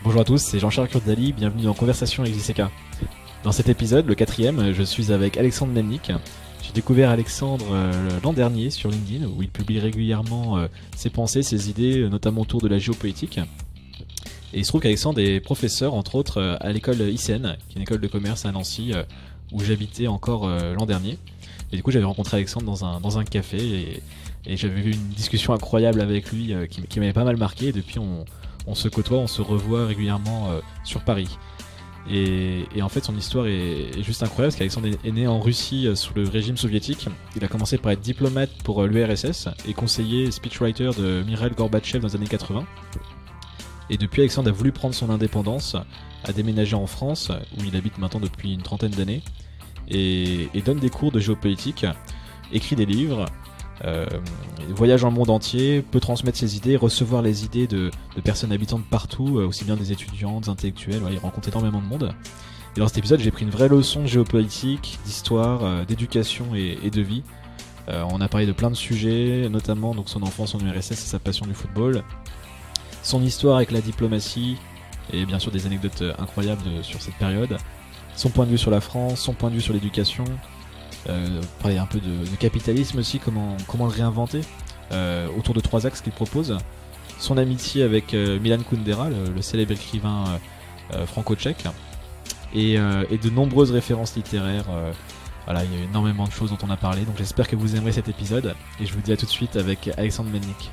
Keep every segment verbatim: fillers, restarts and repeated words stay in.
Bonjour à tous, c'est Jean-Charles Kurdali, bienvenue dans Conversation avec J C K. Dans cet épisode, le quatrième, je suis avec Alexandre Melnik. J'ai découvert Alexandre euh, l'an dernier sur LinkedIn, où il publie régulièrement euh, ses pensées, ses idées, notamment autour de la géopolitique. Et il se trouve qu'Alexandre est professeur, entre autres, euh, à l'école I C N, qui est une école de commerce à Nancy, euh, où j'habitais encore euh, l'an dernier. Et du coup, j'avais rencontré Alexandre dans un, dans un café, et, et j'avais eu une discussion incroyable avec lui, euh, qui, qui m'avait pas mal marqué, et depuis on... On se côtoie, on se revoit régulièrement euh, sur Paris. Et, et en fait, son histoire est, est juste incroyable parce qu'Alexandre est, est né en Russie euh, sous le régime soviétique. Il a commencé par être diplomate pour euh, l'U R S S et conseiller speechwriter de Mikhail Gorbatchev dans les années quatre-vingts. Et depuis, Alexandre a voulu prendre son indépendance, a déménagé en France, où il habite maintenant depuis une trentaine d'années, et, et donne des cours de géopolitique, écrit des livres, Euh, voyage dans le monde entier, peut transmettre ses idées, recevoir les idées de, de personnes habitantes partout, euh, aussi bien des étudiants, des intellectuels, ouais, il rencontre énormément de monde. Et dans cet épisode, j'ai pris une vraie leçon de géopolitique, d'histoire, euh, d'éducation et, et de vie. Euh, on a parlé de plein de sujets, notamment donc son enfance en U R S S et sa passion du football, son histoire avec la diplomatie, et bien sûr des anecdotes incroyables de, sur cette période, son point de vue sur la France, son point de vue sur l'éducation. Euh, parler un peu de, de capitalisme aussi, comment, comment le réinventer, euh, autour de trois axes qu'il propose. Son amitié avec euh, Milan Kundera, le, le célèbre écrivain euh, euh, franco-tchèque, et, euh, et de nombreuses références littéraires. Euh, voilà, il y a énormément de choses dont on a parlé, donc j'espère que vous aimerez cet épisode, et je vous dis à tout de suite avec Alexandre Melnik.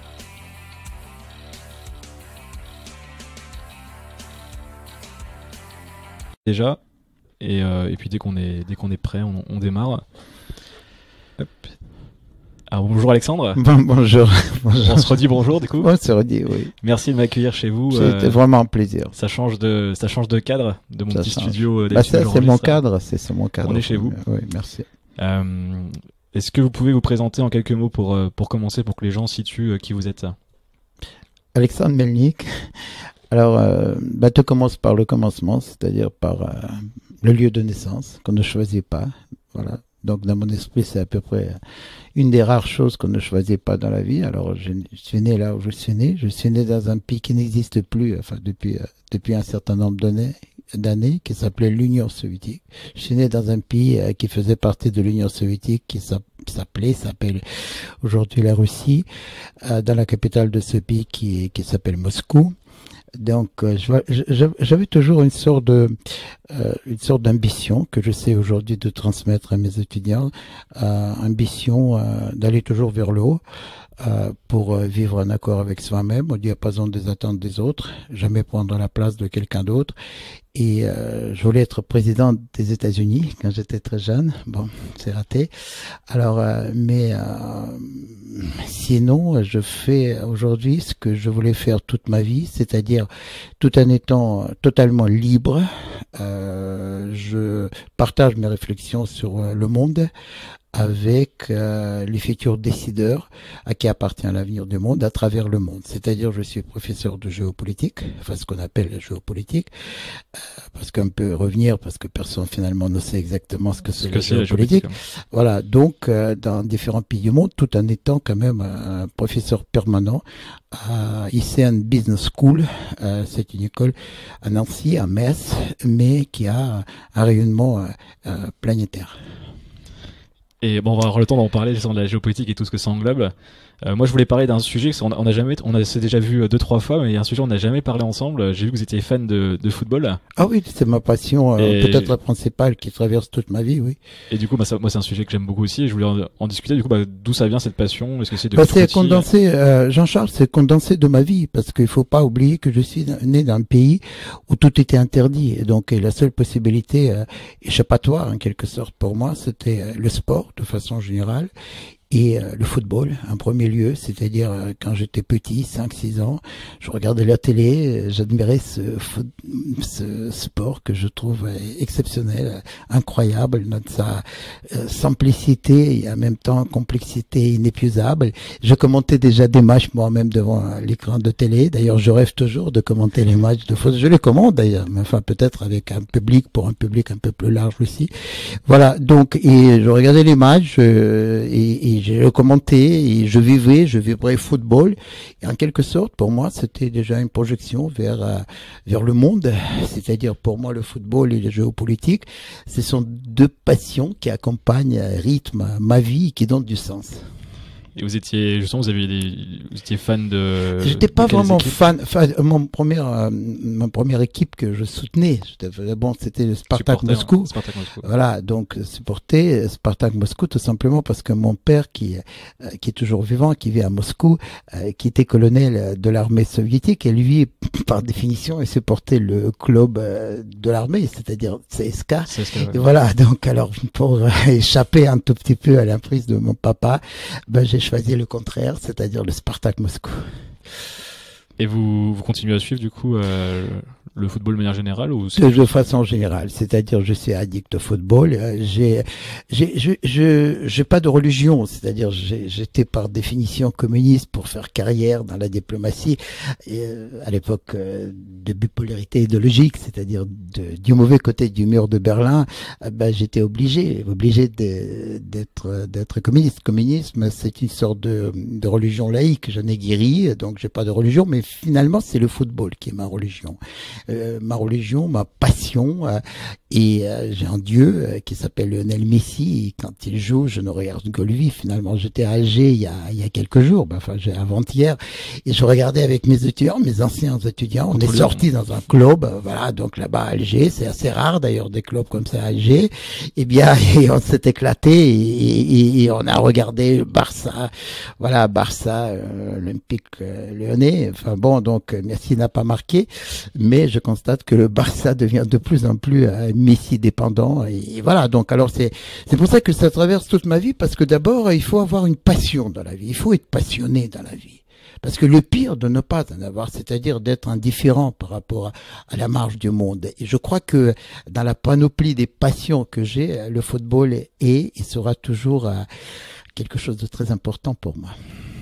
Déjà. Et, euh, et puis dès qu'on est, dès qu'on est prêt, on, on démarre. Hop. Alors bonjour Alexandre. Bon, bonjour. bonjour. On se redit bonjour du coup. On se redit, oui. Merci de m'accueillir chez vous. C'était euh, vraiment un plaisir. Ça change de, ça change de cadre de mon Ça petit change. studio. Bah ça, c'est mon cadre, c'est, c'est mon cadre. On est chez vous. Oui, merci. Euh, est-ce que vous pouvez vous présenter en quelques mots pour, pour commencer, pour que les gens situent qui vous êtes? Alexandre Melnik. Alors, euh, bah, tout commence par le commencement, c'est-à-dire par euh, le lieu de naissance qu'on ne choisit pas. Voilà. Donc, dans mon esprit, c'est à peu près une des rares choses qu'on ne choisit pas dans la vie. Alors, je, je suis né là où je suis né. Je suis né dans un pays qui n'existe plus, enfin, depuis, euh, depuis un certain nombre d'années, d'années, qui s'appelait l'Union soviétique. Je suis né dans un pays euh, qui faisait partie de l'Union soviétique, qui s'appelait, s'appelle aujourd'hui la Russie, euh, dans la capitale de ce pays qui, qui s'appelle Moscou. Donc, euh, j'avais toujours une sorte de, euh, une sorte d'ambition que j'essaie aujourd'hui de transmettre à mes étudiants, euh, ambition euh, d'aller toujours vers le haut, euh, pour euh, vivre en accord avec soi-même, au diapason des attentes des autres, jamais prendre la place de quelqu'un d'autre. Et euh, je voulais être président des États-Unis quand j'étais très jeune. Bon, c'est raté. Alors, euh, mais euh, sinon, je fais aujourd'hui ce que je voulais faire toute ma vie, c'est-à-dire tout en étant totalement libre. Euh, je partage mes réflexions sur le monde avec euh, les futurs décideurs à qui appartient l'avenir du monde à travers le monde. C'est-à-dire, je suis professeur de géopolitique, enfin ce qu'on appelle la géopolitique, euh, parce qu'on peut revenir, parce que personne finalement ne sait exactement ce que c'est la, la géopolitique. Voilà, donc euh, dans différents pays du monde, tout en étant quand même un professeur permanent à I C N Business School. Euh, c'est une école à Nancy, à Metz, mais qui a un rayonnement euh, euh, planétaire. Et bon, on va avoir le temps d'en parler, de la géopolitique et tout ce que ça englobe. Euh, moi, je voulais parler d'un sujet qu'on a, on a jamais, on a s'est déjà vu deux trois fois, mais il y a un sujet on n'a jamais parlé ensemble. J'ai vu que vous étiez fan de, de football. Ah oui, c'est ma passion, euh, peut-être la principale qui traverse toute ma vie, oui. Et du coup, bah, ça, moi, c'est un sujet que j'aime beaucoup aussi. Et je voulais en, en discuter. Du coup, bah, d'où ça vient cette passion? Est-ce que c'est de bah, c'est condensé, euh, Jean-Charles, c'est condensé de ma vie, parce qu'il faut pas oublier que je suis né dans un pays où tout était interdit. Et donc, et la seule possibilité euh, échappatoire, en quelque sorte, pour moi, c'était euh, le sport, de façon générale. Et euh, le football, en premier lieu, c'est-à-dire euh, quand j'étais petit, cinq six ans, je regardais la télé, j'admirais ce, ce sport que je trouve exceptionnel, incroyable, dans sa euh, simplicité et en même temps complexité inépuisable. Je commentais déjà des matchs moi-même devant l'écran de télé. D'ailleurs, je rêve toujours de commenter les matchs de foot. Je les commande d'ailleurs, mais enfin peut-être avec un public, pour un public un peu plus large aussi. Voilà, donc, et je regardais les matchs euh, et, et j'ai le commenté, et je vivais, je vivrais football. Et en quelque sorte, pour moi, c'était déjà une projection vers euh, vers le monde. C'est-à-dire, pour moi, le football et les jeux politiques, ce sont deux passions qui accompagnent, rythment ma vie, et qui donnent du sens. Et vous étiez, justement, vous aviez des, vous étiez fan de. J'étais pas de quelles vraiment équipes? fan, fan. Mon première, euh, ma première équipe que je soutenais, j'étais- bon, c'était le Spartak Supporter, Moscou. hein, Spartak Moscou. Voilà, donc supporter Spartak Moscou tout simplement parce que mon père, qui euh, qui est toujours vivant, qui vit à Moscou, euh, qui était colonel de l'armée soviétique, et lui, par définition, il supportait le club euh, de l'armée, c'est-à-dire C S K. C'est ce que, Et ouais. voilà, donc alors pour euh, échapper un tout petit peu à l'emprise de mon papa, ben j'ai choisi le contraire, c'est-à-dire le Spartak Moscou. Et vous, vous continuez à suivre, du coup, euh, le football de manière générale, ou c'est... De façon générale, c'est-à-dire je suis addict au football. euh, J'ai, j'ai, je, je, j'ai pas de religion, c'est-à-dire j'ai- j'étais par définition communiste pour faire carrière dans la diplomatie et, euh, à l'époque euh, de bipolarité idéologique, c'est-à-dire de- du mauvais côté du mur de Berlin. euh, Ben j'étais obligé, obligé de- d'être d'être communiste. Communisme, c'est une sorte de, de religion laïque. Je n'ai guéri, donc j'ai pas de religion, mais finalement c'est le football qui est ma religion. Euh, ma religion, ma passion, euh, et euh, j'ai un Dieu euh, qui s'appelle Lionel Messi, et quand il joue, je ne regarde que lui. Finalement, j'étais à Alger il y a, il y a quelques jours, ben, enfin j'ai avant-hier, et je regardais avec mes étudiants, mes anciens étudiants, on est Cool. sortis dans un club, euh, voilà, donc là-bas à Alger, c'est assez rare d'ailleurs des clubs comme ça à Alger, et bien et on s'est éclaté, et, et, et on a regardé le Barça, voilà, Barça, euh, Olympique euh, Lyonnais, enfin bon, donc Messi n'a pas marqué, mais je constate que le Barça devient de plus en plus euh, Messi dépendant, et, et voilà, donc alors c'est c'est pour ça que ça traverse toute ma vie, parce que d'abord il faut avoir une passion dans la vie, il faut être passionné dans la vie. Parce que le pire de ne pas en avoir, c'est-à-dire d'être indifférent par rapport à, à la marche du monde. Et je crois que dans la panoplie des passions que j'ai, le football est et sera toujours euh, quelque chose de très important pour moi.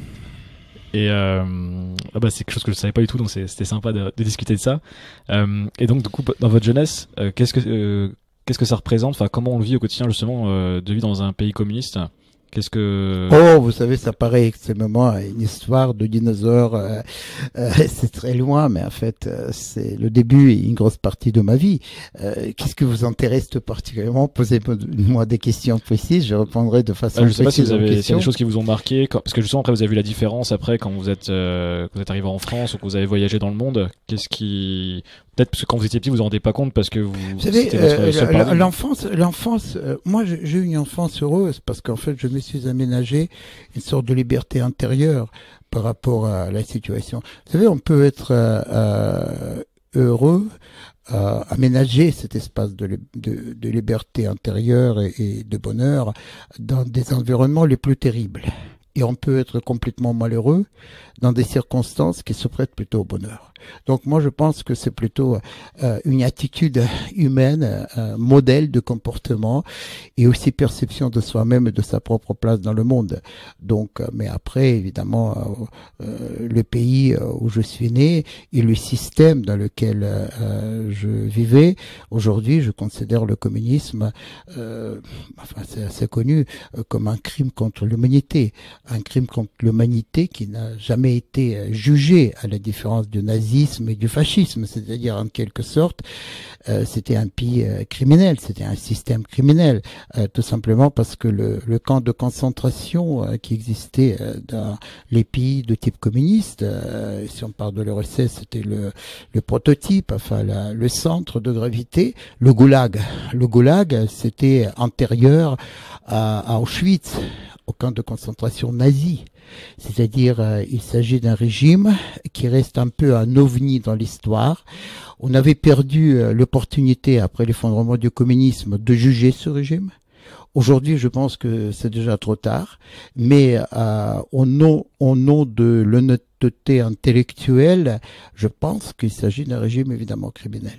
Et euh, ah bah c'est quelque chose que je savais pas du tout, donc c'est- c'était sympa de, de discuter de ça. Euh, et donc, du coup, dans votre jeunesse, euh, qu'est-ce que euh, qu'est-ce que ça représente? Enfin, comment on le vit au quotidien, justement, euh, de vivre dans un pays communiste? Qu'est-ce que... Oh, vous savez, ça paraît extrêmement une histoire de dinosaures. Euh, euh, c'est très loin, mais en fait, euh, c'est le début et une grosse partie de ma vie. Euh, Qu'est-ce que vous intéresse tout particulièrement? Posez-moi des questions précises, je répondrai de façon Ah, je sais pas si précise vous aux avez s'il y a questions. des choses qui vous ont marqué, quand- parce que justement après vous avez vu la différence après quand vous êtes euh, quand vous êtes arrivé en France ou que vous avez voyagé dans le monde. Qu'est-ce qui peut-être parce que quand vous étiez petit vous vous en rendez pas compte parce que vous, Vous savez, c'était votre euh, seul la- paradigme. l'enfance, l'enfance, euh, moi j'ai j'ai eu une enfance heureuse parce qu'en fait je me suis aménagé une sorte de liberté intérieure par rapport à la situation. Vous savez, on peut être euh, euh, heureux, euh, aménager cet espace de, li- de, de liberté intérieure et, et de bonheur dans des environnements les plus terribles. Et on peut être complètement malheureux dans des circonstances qui se prêtent plutôt au bonheur. Donc moi je pense que c'est plutôt euh, une attitude humaine, un modèle de comportement et aussi perception de soi-même et de sa propre place dans le monde. Donc, euh, mais après évidemment euh, euh, le pays où je suis né et le système dans lequel euh, je vivais. Aujourd'hui, je considère le communisme, euh, enfin c'est assez connu, euh, comme un crime contre l'humanité, un crime contre l'humanité qui n'a jamais été jugé à la différence du nazisme et du fascisme, c'est-à-dire en quelque sorte euh, c'était un pays euh, criminel, c'était un système criminel, euh, tout simplement parce que le, le camp de concentration euh, qui existait euh, dans les pays de type communiste, euh, si on parle de l'U R S S, c'était le, le prototype, enfin la, le centre de gravité, le goulag. Le goulag, c'était antérieur à, à Auschwitz, au camp de concentration nazi. C'est-à-dire, euh, il s'agit d'un régime qui reste un peu un ovni dans l'histoire. On avait perdu euh, l'opportunité, après l'effondrement du communisme, de juger ce régime. Aujourd'hui, je pense que c'est déjà trop tard, mais euh, au nom, au nom de l'honnêteté intellectuelle, je pense qu'il s'agit d'un régime évidemment criminel.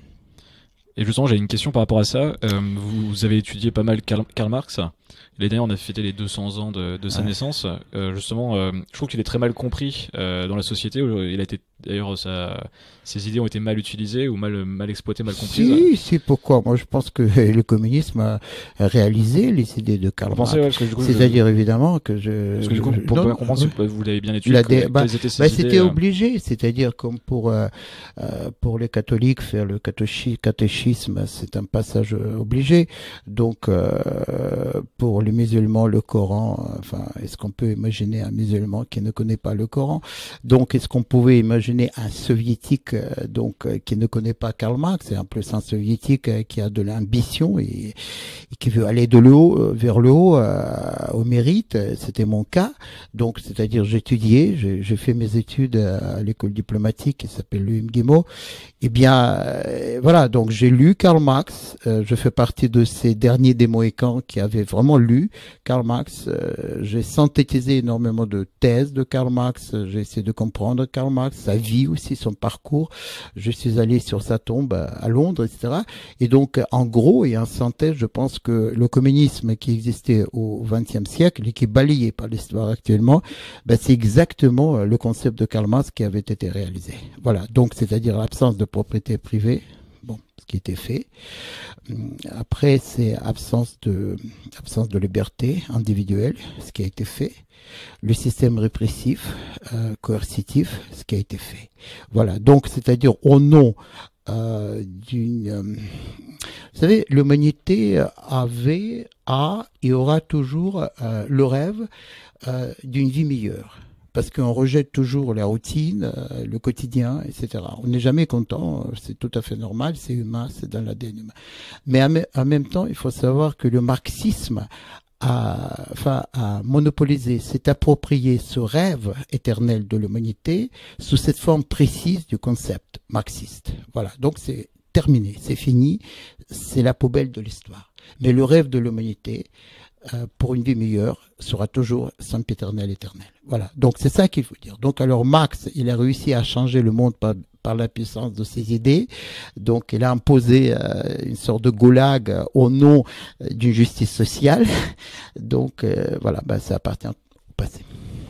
Et justement, j'ai une question par rapport à ça. Euh, vous, vous avez étudié pas mal Karl, Karl Marx. L'année dernière, on a fêté les deux cents ans de, de sa ouais. naissance. Euh, justement, euh, je trouve qu'il est très mal compris euh, dans la société. Il a été d'ailleurs ça, ces idées ont été mal utilisées ou mal, mal exploitées, mal comprises. Si, si, pourquoi? Moi, je pense que le communisme a réalisé les idées de Karl Marx. Ouais, c'est-à-dire, je... évidemment, que je... Parce que du coup, pour non, bien comprendre, oui. vous l'avez bien étudié, dé... bah, étaient ces bah, idées, c'était euh... obligé, c'est-à-dire comme pour, euh, euh, pour les catholiques, faire le catéchisme, catéchisme c'est un passage obligé. Donc, euh, pour les musulmans, le Coran, enfin, est-ce qu'on peut imaginer un musulman qui ne connaît pas le Coran? Donc, est-ce qu'on pouvait imaginer un soviétique euh, donc euh, qui ne connaît pas Karl Marx, et en plus un soviétique euh, qui a de l'ambition et, et qui veut aller de le haut euh, vers le haut euh, au mérite? C'était mon cas. Donc, c'est-à-dire j'étudiais, j'ai, j'ai fait mes études à l'école diplomatique qui s'appelle l'U M Guillemot. Eh bien, euh, voilà, donc j'ai lu Karl Marx. Euh, je fais partie de ces derniers des Mohicans qui avaient vraiment lu Karl Marx. Euh, j'ai synthétisé énormément de thèses de Karl Marx. J'ai essayé de comprendre Karl Marx, sa vie aussi, son parcours. Je suis allé sur sa tombe à Londres, et cetera. Et donc, en gros et en synthèse, je pense que le communisme qui existait au vingtième siècle et qui est balayé par l'histoire actuellement, ben, c'est exactement le concept de Karl Marx qui avait été réalisé. Voilà, donc c'est-à-dire l'absence de propriété privée, bon, ce qui était fait. Après, c'est absence de, absence de liberté individuelle, ce qui a été fait. Le système répressif, euh, coercitif, ce qui a été fait. Voilà, donc c'est-à-dire au nom euh, d'une... Euh, vous savez, l'humanité avait, a et aura toujours euh, le rêve euh, d'une vie meilleure. Parce qu'on rejette toujours la routine, euh, le quotidien, et cetera. On n'est jamais content, c'est tout à fait normal, c'est humain, c'est dans l'A D N humain. Mais en, en même temps, il faut savoir que le marxisme a, enfin, a monopolisé, s'est approprié ce rêve éternel de l'humanité sous cette forme précise du concept marxiste. Voilà, donc c'est terminé, c'est fini, c'est la poubelle de l'histoire. Mais le rêve de l'humanité, Euh, pour une vie meilleure, sera toujours sempiternel éternel. Voilà. Donc, c'est ça qu'il faut dire. Donc, alors, Marx, il a réussi à changer le monde par, par la puissance de ses idées. Donc, il a imposé euh, une sorte de goulag euh, au nom euh, d'une justice sociale. Donc, euh, voilà, bah, ça appartient au passé.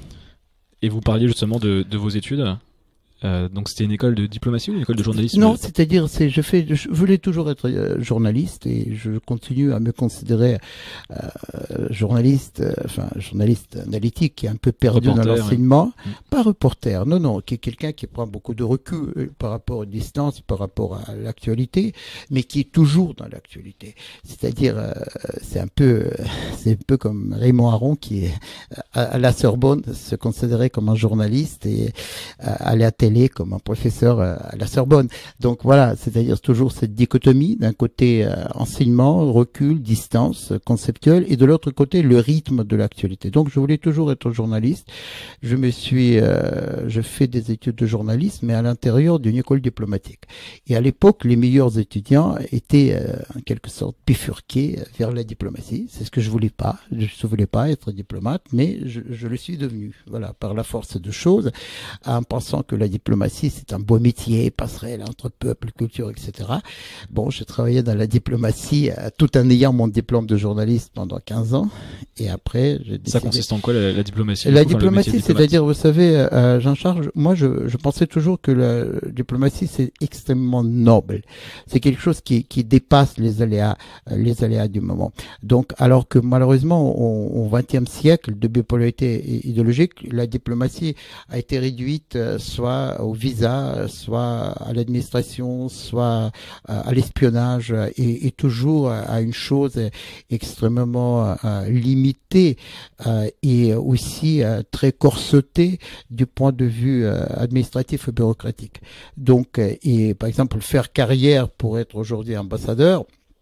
Et vous parliez justement de, de vos études. Euh, donc c'était une école de diplomatie ou une école de journalisme? Non, c'est-à-dire, c'est, je fais, je voulais toujours être euh, journaliste et je continue à me considérer euh, journaliste, euh, enfin journaliste analytique qui est un peu perdu reporter, dans l'enseignement, oui. Pas reporter, non, non, qui est quelqu'un qui prend beaucoup de recul euh, par rapport aux distances, par rapport à l'actualité, mais qui est toujours dans l'actualité. C'est-à-dire, euh, c'est un peu, euh, c'est un peu comme Raymond Aron qui est à, à la Sorbonne se considérait comme un journaliste et euh, allait à comme un professeur à la Sorbonne. Donc voilà, c'est-à-dire toujours cette dichotomie, d'un côté euh, enseignement, recul, distance conceptuelle, et de l'autre côté le rythme de l'actualité. Donc je voulais toujours être journaliste. Je me suis, euh, je fais des études de journalisme, mais à l'intérieur d'une école diplomatique. Et à l'époque, les meilleurs étudiants étaient euh, en quelque sorte bifurqués vers la diplomatie. C'est ce que je voulais pas. Je ne voulais pas être diplomate, mais je, je le suis devenu. Voilà, par la force de choses, en pensant que la diplomatie, c'est un beau métier, passerelle entre peuple, culture, et cetera. Bon, j'ai travaillé dans la diplomatie euh, tout en ayant mon diplôme de journaliste pendant quinze ans. Et après, j'ai décidé... Ça consiste en quoi, la, la diplomatie? La coup, diplomatie, c'est-à-dire, vous savez, euh, Jean-Charles, moi, je, je pensais toujours que la diplomatie, c'est extrêmement noble. C'est quelque chose qui, qui dépasse les aléas, euh, les aléas du moment. Donc, alors que malheureusement, au, au vingtième siècle, de bipolarité idéologique, la diplomatie a été réduite euh, soit au visa, soit à l'administration, soit à l'espionnage, et, et toujours à une chose extrêmement euh, limitée euh, et aussi euh, très corsetée du point de vue euh, administratif et bureaucratique. Donc, et par exemple, faire carrière pour être aujourd'hui ambassadeur,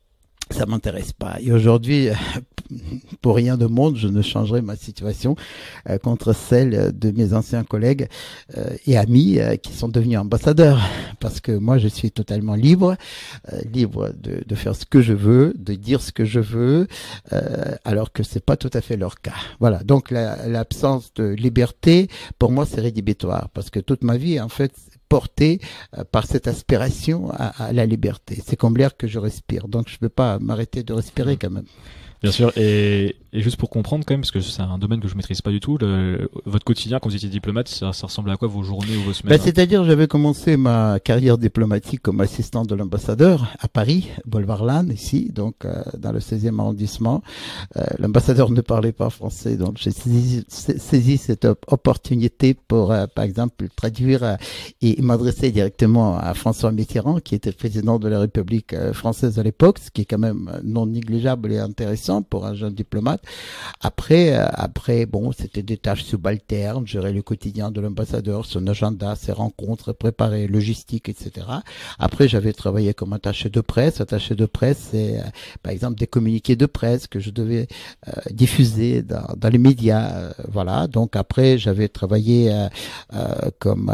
ça m'intéresse pas. Et aujourd'hui, pour rien de monde, je ne changerai ma situation euh, contre celle de mes anciens collègues euh, et amis euh, qui sont devenus ambassadeurs. Parce que moi, je suis totalement libre, euh, libre de, de faire ce que je veux, de dire ce que je veux, euh, alors que c'est pas tout à fait leur cas. Voilà. Donc, la, l'absence de liberté, pour moi, c'est rédhibitoire. Parce que toute ma vie, en fait, porté euh, par cette aspiration à, à la liberté. C'est comme l'air que je respire, donc je ne peux pas m'arrêter de respirer quand même. Bien sûr, et, et juste pour comprendre quand même, parce que c'est un domaine que je maîtrise pas du tout, le, votre quotidien quand vous étiez diplomate, ça, ça ressemble à quoi vos journées ou vos semaines? Ben, c'est-à-dire, j'avais commencé ma carrière diplomatique comme assistant de l'ambassadeur à Paris, boulevard Lannes, ici, donc euh, dans le seizième arrondissement. Euh, l'ambassadeur ne parlait pas français, donc j'ai saisi, saisi cette op opportunité pour, euh, par exemple, traduire euh, et m'adresser directement à François Mitterrand, qui était président de la République euh, française à l'époque, ce qui est quand même non négligeable et intéressant pour un jeune diplomate. Après, euh, après, bon, c'était des tâches subalternes, gérer le quotidien de l'ambassadeur, son agenda, ses rencontres, préparer, logistique, et cetera. Après, j'avais travaillé comme attaché de presse. Attaché de presse, c'est, euh, par exemple, des communiqués de presse que je devais euh, diffuser dans, dans les médias. Euh, voilà. Donc après, j'avais travaillé euh, euh, comme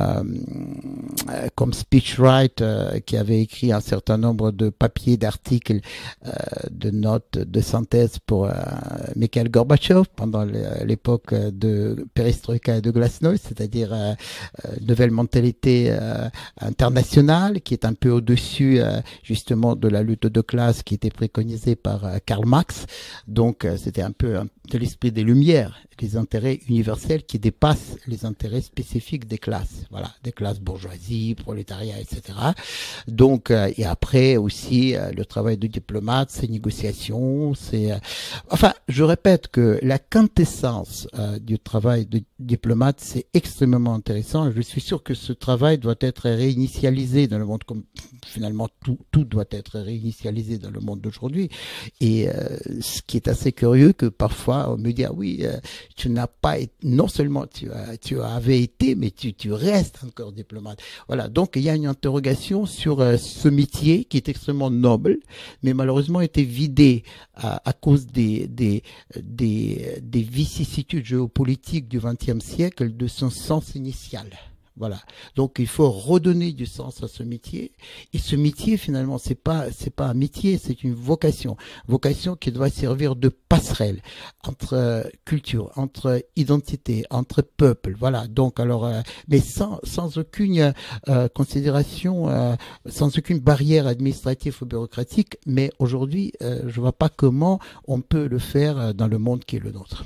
euh, comme speechwriter euh, qui avait écrit un certain nombre de papiers, d'articles, euh, de notes, de synthèses pour euh, Mikhail Gorbatchev pendant l'époque de Perestroïka et de Glasnost, c'est-à-dire euh, euh, nouvelle mentalité euh, internationale qui est un peu au-dessus euh, justement de la lutte de classe qui était préconisée par euh, Karl Marx. Donc euh, c'était un peu un, de l'esprit des Lumières, les intérêts universels qui dépassent les intérêts spécifiques des classes, voilà, des classes bourgeoisie, prolétariat, et cetera. Donc euh, et après aussi euh, le travail de diplomate, ses négociations, c'est euh, enfin je répète que la quintessence euh, du travail de diplomate, c'est extrêmement intéressant. Je suis sûr que ce travail doit être réinitialisé dans le monde, comme finalement tout, tout doit être réinitialisé dans le monde d'aujourd'hui. Et euh, ce qui est assez curieux, que parfois on me dit ah oui, euh, tu n'as pas été, non seulement tu as, tu avais été, mais tu, tu restes encore diplomate. Voilà. Donc il y a une interrogation sur euh, ce métier qui est extrêmement noble, mais malheureusement été vidé à, à cause des, des, des, des vicissitudes géopolitiques du vingtième siècle de son sens initial. Voilà. Donc il faut redonner du sens à ce métier. Et ce métier finalement c'est pas c'est pas un métier, c'est une vocation. Vocation qui doit servir de passerelle entre euh, culture, entre identité, entre peuples. Voilà. Donc alors euh, mais sans sans aucune euh, considération, euh, sans aucune barrière administrative ou bureaucratique. Mais aujourd'hui euh, je vois pas comment on peut le faire dans le monde qui est le nôtre.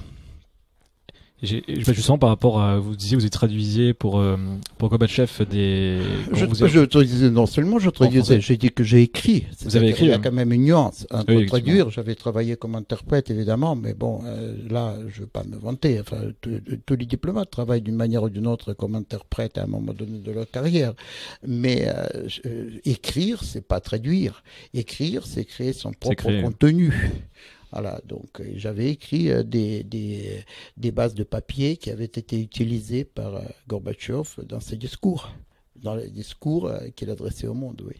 J'ai, justement, par rapport à, vous disiez, vous êtes traduisiez pour, euh, pour Gorbatchev des, je, vous avez... je traduisais, non seulement je traduisais, j'ai dit que j'ai écrit. Vous avez écrit, il y a quand même une nuance. Entre oui, traduire, j'avais travaillé comme interprète, évidemment, mais bon, euh, là, je veux pas me vanter. Enfin, tous les diplomates travaillent d'une manière ou d'une autre comme interprète à un moment donné de leur carrière. Mais, euh, euh, écrire, c'est pas traduire. Écrire, c'est créer son propre créer. contenu. Voilà, donc euh, j'avais écrit euh, des, des, des bases de papier qui avaient été utilisées par euh, Gorbatchev dans ses discours, dans les discours euh, qu'il adressait au monde, oui.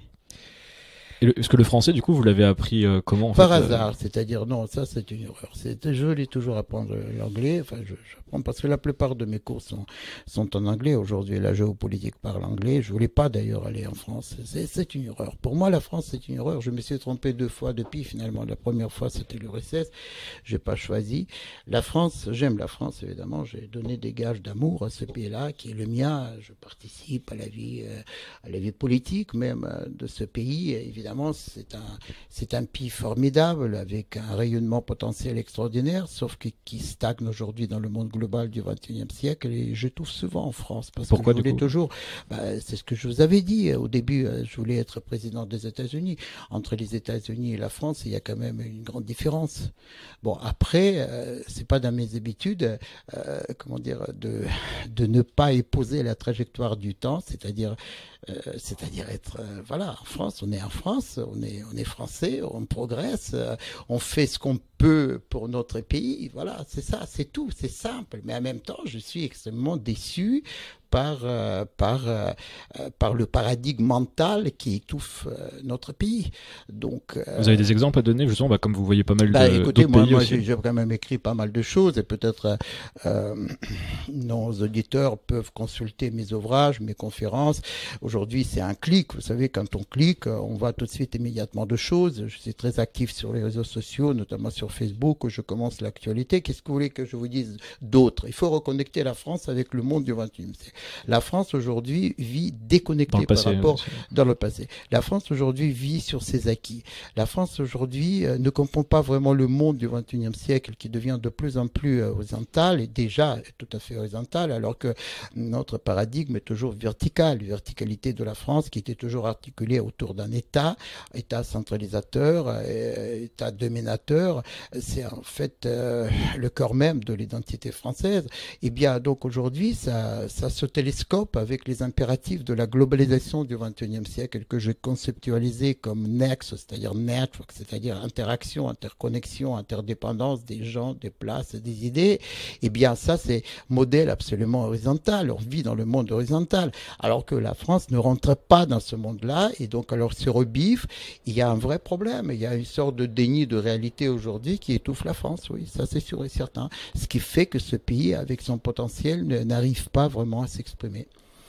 Est-ce que le français, du coup, vous l'avez appris euh, comment en Par fait, hasard, euh... c'est-à-dire, non, ça c'est une erreur. Je voulais toujours apprendre l'anglais, enfin, j'apprends parce que la plupart de mes cours sont, sont en anglais. Aujourd'hui, la géopolitique parle anglais. Je voulais pas d'ailleurs aller en France. C'est une erreur. Pour moi, la France, c'est une erreur. Je me suis trompé deux fois depuis, finalement. La première fois, c'était l'U R S S. J'ai pas choisi. La France, j'aime la France, évidemment. J'ai donné des gages d'amour à ce pays-là, qui est le mien. Je participe à la vie, euh, à la vie politique, même, euh, de ce pays, évidemment. C'est un, c'est un pays formidable avec un rayonnement potentiel extraordinaire, sauf que, qui stagne aujourd'hui dans le monde global du vingt et unième siècle. Et je trouve souvent en France parce Pourquoi, que je voulais toujours. Bah, c'est ce que je vous avais dit au début. Je voulais être président des États-Unis. Entre les États-Unis et la France, il y a quand même une grande différence. Bon, après, euh, c'est pas dans mes habitudes, euh, comment dire, de de ne pas épouser la trajectoire du temps, c'est-à-dire Euh, c'est-à-dire être, euh, voilà, en France, on est en France, on est, on est français, on progresse, euh, on fait ce qu'on peut pour notre pays, voilà, c'est ça, c'est tout, c'est simple. Mais en même temps, je suis extrêmement déçu par, euh, par, euh, par le paradigme mental qui étouffe euh, notre pays. Donc, euh, vous avez des exemples à donner, justement, bah, comme vous voyez pas mal bah, de écoutez, moi, pays moi aussi. j'ai quand même écrit pas mal de choses et peut-être euh, nos auditeurs peuvent consulter mes ouvrages, mes conférences. Aujourd'hui, c'est un clic. Vous savez, quand on clique, on voit tout de suite immédiatement de choses. Je suis très actif sur les réseaux sociaux, notamment sur Facebook, où je commence l'actualité. Qu'est-ce que vous voulez que je vous dise d'autre? Il faut reconnecter la France avec le monde du vingt et unième siècle. La France aujourd'hui vit déconnectée passé, par rapport oui, dans le passé. La France aujourd'hui vit sur ses acquis. La France aujourd'hui euh, ne comprend pas vraiment le monde du vingt et unième siècle qui devient de plus en plus euh, horizontal et déjà tout à fait horizontal alors que notre paradigme est toujours vertical. Verticalité de la France qui était toujours articulée autour d'un État, État centralisateur, euh, État dominateur. C'est en fait euh, le cœur même de l'identité française. Et bien donc aujourd'hui, ça, ça se télescope avec les impératifs de la globalisation du vingt et unième siècle que j'ai conceptualisé comme next, c'est-à-dire network, c'est-à-dire interaction, interconnexion, interdépendance des gens, des places, des idées. Et bien ça, c'est modèle absolument horizontal. On vit dans le monde horizontal, alors que la France ne rentre pas dans ce monde-là. Et donc alors se rebiffe, il y a un vrai problème. Il y a une sorte de déni de réalité aujourd'hui qui étouffe la France, oui, ça c'est sûr et certain. Ce qui fait que ce pays, avec son potentiel, n'arrive pas vraiment à s'exprimer.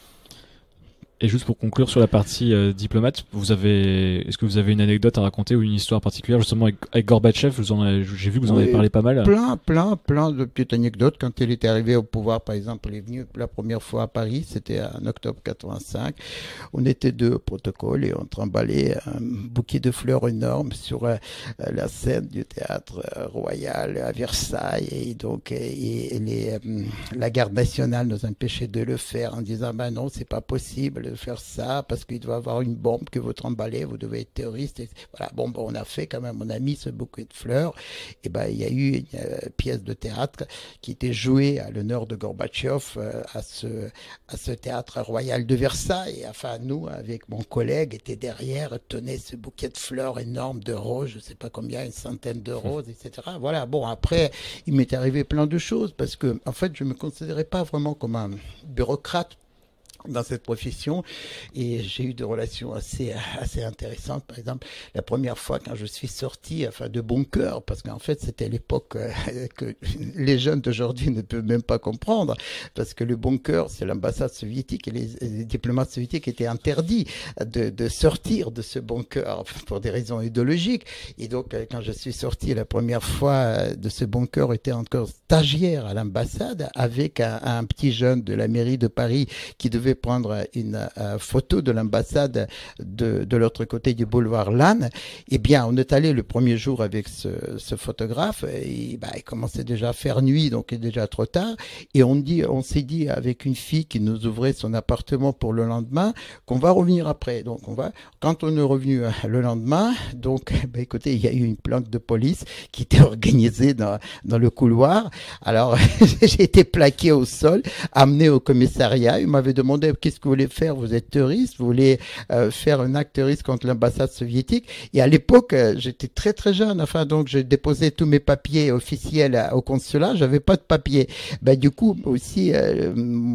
Et juste pour conclure sur la partie euh, diplomate, vous avez, est-ce que vous avez une anecdote à raconter ou une histoire particulière justement avec, avec Gorbatchev? Vous en avez, j'ai vu que vous en Oui, avez parlé pas mal. Plein, plein, plein de petites anecdotes. Quand il était arrivé au pouvoir, par exemple, il est venu la première fois à Paris, c'était en octobre quatre-vingt-cinq. On était deux au protocole et on trimballait un bouquet de fleurs énorme sur euh, la scène du théâtre euh, royal à Versailles. Et donc, et, et les, euh, la garde nationale nous empêchait de le faire en disant, ben non, c'est pas possible de faire ça parce qu'il doit y avoir une bombe que vous trimballez, vous devez être terroriste. Et voilà, bon, bon, on a fait quand même, on a mis ce bouquet de fleurs. Et ben, il y a eu une euh, pièce de théâtre qui était jouée à l'honneur de Gorbatchev euh, à ce à ce théâtre royal de Versailles. Et enfin, nous, avec mon collègue, était derrière, tenait ce bouquet de fleurs énorme de roses, je sais pas combien, une centaine de roses, et cetera. Voilà. Bon, après, il m'est arrivé plein de choses parce que, en fait, je me considérais pas vraiment comme un bureaucrate dans cette profession et j'ai eu des relations assez assez intéressantes. Par exemple, la première fois quand je suis sorti enfin de bon cœur, parce qu'en fait c'était l'époque euh, que les jeunes d'aujourd'hui ne peuvent même pas comprendre, parce que le bon cœur c'est l'ambassade soviétique et les, les diplomates soviétiques étaient interdits de, de sortir de ce bon cœur pour des raisons idéologiques. Et donc quand je suis sorti la première fois de ce bon cœur, j'étais encore stagiaire à l'ambassade avec un, un petit jeune de la mairie de Paris qui devait prendre une euh, photo de l'ambassade de, de l'autre côté du boulevard Lannes. Eh bien, on est allé le premier jour avec ce, ce photographe et bah, il commençait déjà à faire nuit, donc il est déjà trop tard. Et on dit, on s'est dit avec une fille qui nous ouvrait son appartement pour le lendemain qu'on va revenir après. Donc on va, quand on est revenu le lendemain, donc bah, écoutez, il y a eu une plainte de police qui était organisée dans, dans le couloir. Alors j'ai été plaqué au sol, amené au commissariat. Il m'avait demandé qu'est-ce que vous voulez faire, vous êtes terroriste, vous voulez euh, faire un acte terroriste contre l'ambassade soviétique. Et à l'époque, euh, j'étais très très jeune, enfin donc j'ai déposé tous mes papiers officiels au consulat, j'avais pas de papiers. Ben, du coup aussi, euh,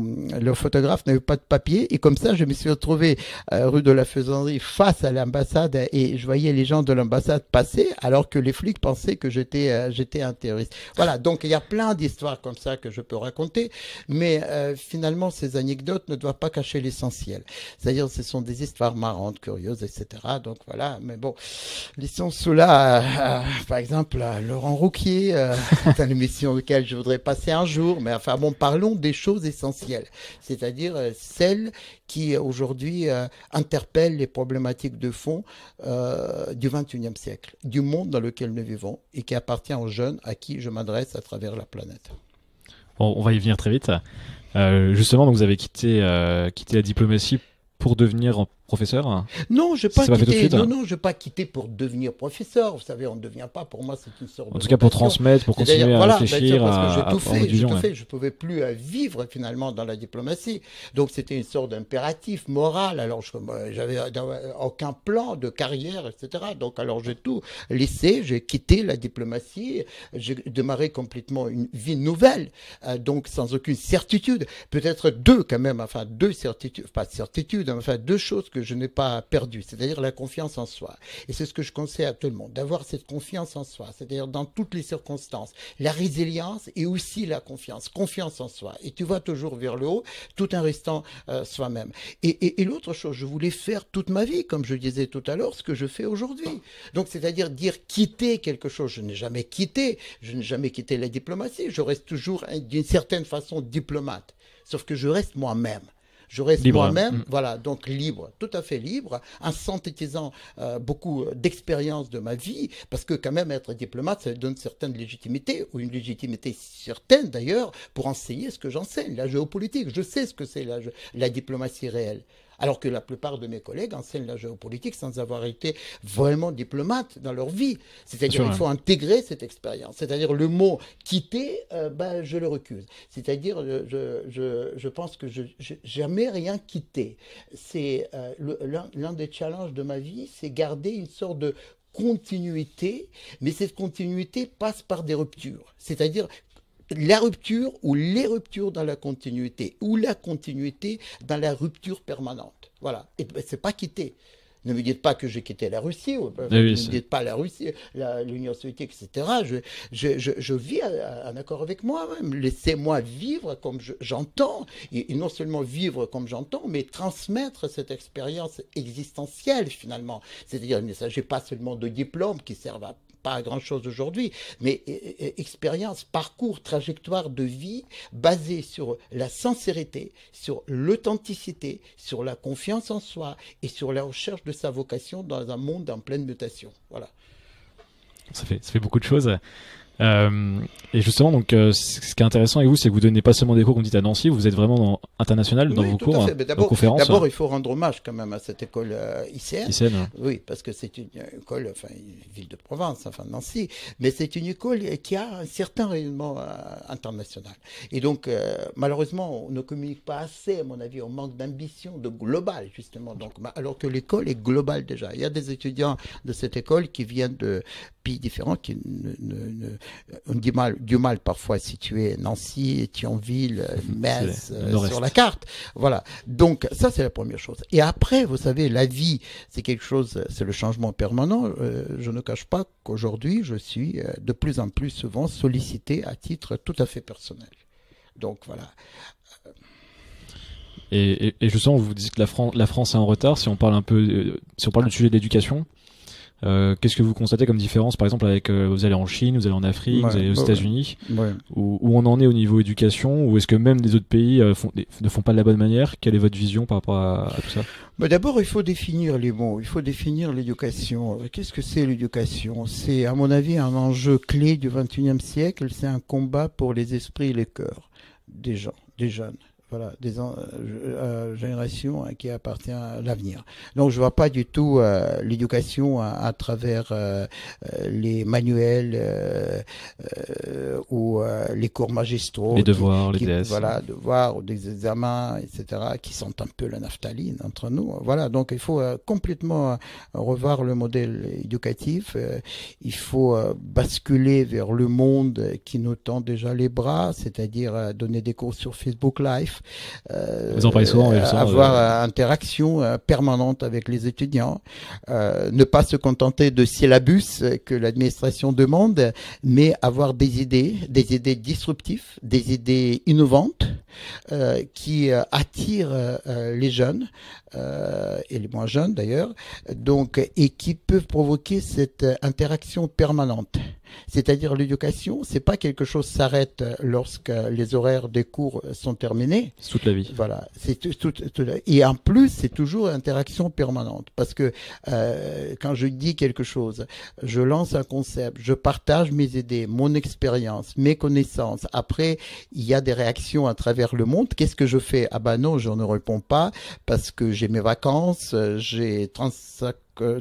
le photographe n'avait pas de papiers et comme ça je me suis retrouvé euh, rue de la Faisanderie face à l'ambassade et je voyais les gens de l'ambassade passer alors que les flics pensaient que j'étais euh, j'étais un terroriste. Voilà, donc il y a plein d'histoires comme ça que je peux raconter, mais euh, finalement ces anecdotes ne doivent pas cacher l'essentiel. C'est-à-dire ce sont des histoires marrantes, curieuses, et cetera. Donc voilà, mais bon, laissons cela, à, à, par exemple, à Laurent Rouquier, euh, c'est une émission auquel je voudrais passer un jour, mais enfin bon, parlons des choses essentielles, c'est-à-dire euh, celles qui aujourd'hui euh, interpellent les problématiques de fond euh, du vingt et unième siècle, du monde dans lequel nous vivons et qui appartient aux jeunes à qui je m'adresse à travers la planète. Bon, on va y venir très vite. Euh, justement, donc vous avez quitté, euh, quitté la diplomatie pour devenir professeur? Non, je n'ai pas pas quitté. Non, non, je n'ai pas quitté pour devenir professeur. Vous savez, on ne devient pas. Pour moi, c'est une sorte de. En tout cas, pour transmettre, pour continuer à voilà, réfléchir parce que à, j'ai tout à, fait. J'ai vision, tout ouais. fait. Je ne pouvais plus vivre finalement dans la diplomatie. Donc, c'était une sorte d'impératif moral. Alors, je n'avais aucun plan de carrière, et cetera. Donc, alors, j'ai tout laissé. J'ai quitté la diplomatie. J'ai démarré complètement une vie nouvelle. Euh, donc, sans aucune certitude. Peut-être deux quand même. Enfin, deux certitudes. Pas de certitude. Enfin, deux choses que je n'ai pas perdu, c'est-à-dire la confiance en soi. Et c'est ce que je conseille à tout le monde, d'avoir cette confiance en soi, c'est-à-dire dans toutes les circonstances, la résilience et aussi la confiance, confiance en soi. Et tu vas toujours vers le haut, tout en restant euh, soi-même. Et, et, et l'autre chose, je voulais faire toute ma vie, comme je disais tout à l'heure, ce que je fais aujourd'hui. Donc, c'est-à-dire dire quitter quelque chose. Je n'ai jamais quitté, je n'ai jamais quitté la diplomatie, je reste toujours d'une certaine façon diplomate. sauf que je reste moi-même. Je reste libre. moi-même, Mmh. voilà, donc libre, tout à fait libre, en synthétisant euh, beaucoup d'expériences de ma vie, parce que quand même être diplomate, ça donne une certaine légitimité, ou une légitimité certaine d'ailleurs, pour enseigner ce que j'enseigne, la géopolitique. Je sais ce que c'est la, la diplomatie réelle. Alors que la plupart de mes collègues enseignent la géopolitique sans avoir été vraiment diplomates dans leur vie. C'est-à-dire qu'il faut intégrer cette expérience. C'est-à-dire le mot quitter, euh, ben, je le recuse. C'est-à-dire, je, je, je pense que je n'ai jamais rien quitté. C'est euh, l'un des challenges de ma vie, c'est garder une sorte de continuité, mais cette continuité passe par des ruptures. C'est-à-dire la rupture ou les ruptures dans la continuité, ou la continuité dans la rupture permanente. Voilà. Et ben, c'est pas quitter. Ne me dites pas que j'ai quitté la Russie, ou, oui, ne me dites pas la Russie, l'Union soviétique, et cetera. Je, je, je, je vis en accord avec moi-même. Laissez-moi vivre comme j'entends, et, et non seulement vivre comme j'entends, mais transmettre cette expérience existentielle finalement. C'est-à-dire, il ne s'agit pas seulement de diplômes qui servent à pas à grand-chose aujourd'hui, mais expérience, parcours, trajectoire de vie basée sur la sincérité, sur l'authenticité, sur la confiance en soi et sur la recherche de sa vocation dans un monde en pleine mutation. Voilà. Ça fait, ça fait beaucoup de choses. Euh, et justement, donc, euh, ce qui est intéressant avec vous, c'est que vous donnez pas seulement des cours, comme dit à Nancy, vous êtes vraiment dans, international dans oui, vos cours, dans conférences. D'abord, il faut rendre hommage quand même à cette école euh, I C N. I C N, ouais. Oui, parce que c'est une école, enfin, une ville de Provence, enfin Nancy, mais c'est une école qui a un certain rayonnement euh, international. Et donc, euh, malheureusement, on ne communique pas assez, à mon avis, on manque d'ambition, de global, justement. Donc, alors que l'école est globale déjà. Il y a des étudiants de cette école qui viennent de pays différents, qui ne, ne, ne, ont du mal, du mal parfois à situer Nancy, Thionville, Metz euh, sur la carte. Voilà. Donc ça c'est la première chose. Et après, vous savez, la vie, c'est quelque chose, c'est le changement permanent. Euh, je ne cache pas qu'aujourd'hui, je suis euh, de plus en plus souvent sollicité à titre tout à fait personnel. Donc voilà. Et, et, et justement, vous dites que la France, la France est en retard. Si on parle un peu, euh, si on parle du sujet de l'éducation. Euh, qu'est-ce que vous constatez comme différence, par exemple, avec euh, vous allez en Chine, vous allez en Afrique, ouais, vous allez aux ouais, États-Unis, ouais. où, où on en est au niveau éducation, ou est-ce que même les autres pays euh, font, ne font pas de la bonne manière? Quelle est votre vision par rapport à, à tout ça? Bah d'abord, il faut définir les mots, il faut définir l'éducation. Qu'est-ce que c'est l'éducation? C'est, à mon avis, un enjeu clé du vingt et unième siècle. C'est un combat pour les esprits et les cœurs des gens, des jeunes. Voilà, des euh, générations hein, qui appartient à l'avenir. Donc je vois pas du tout euh, l'éducation à, à travers euh, les manuels euh, euh, ou euh, les cours magistraux, les devoirs, qui, qui, les D S, voilà, devoirs ou des examens, et cetera, qui sont un peu la naphtaline entre nous. Voilà, donc il faut euh, complètement euh, revoir le modèle éducatif. Euh, il faut euh, basculer vers le monde qui nous tend déjà les bras, c'est-à-dire euh, donner des cours sur Facebook Live. Euh, Vous en parlez souvent, euh, sens, avoir euh... interaction euh, permanente avec les étudiants, euh, ne pas se contenter de syllabus que l'administration demande, mais avoir des idées, des idées disruptives, des idées innovantes euh, qui euh, attirent euh, les jeunes euh, et les moins jeunes d'ailleurs, donc et qui peuvent provoquer cette interaction permanente. C'est-à-dire l'éducation, c'est pas quelque chose qui s'arrête lorsque les horaires des cours sont terminés. C'est toute la vie. Voilà, c'est tout, tout, tout, et en plus c'est toujours interaction permanente parce que euh, quand je dis quelque chose, je lance un concept, je partage mes idées, mon expérience, mes connaissances. Après, il y a des réactions à travers le monde. Qu'est-ce que je fais? Ah ben non, je ne réponds pas parce que j'ai mes vacances, j'ai trente-cinq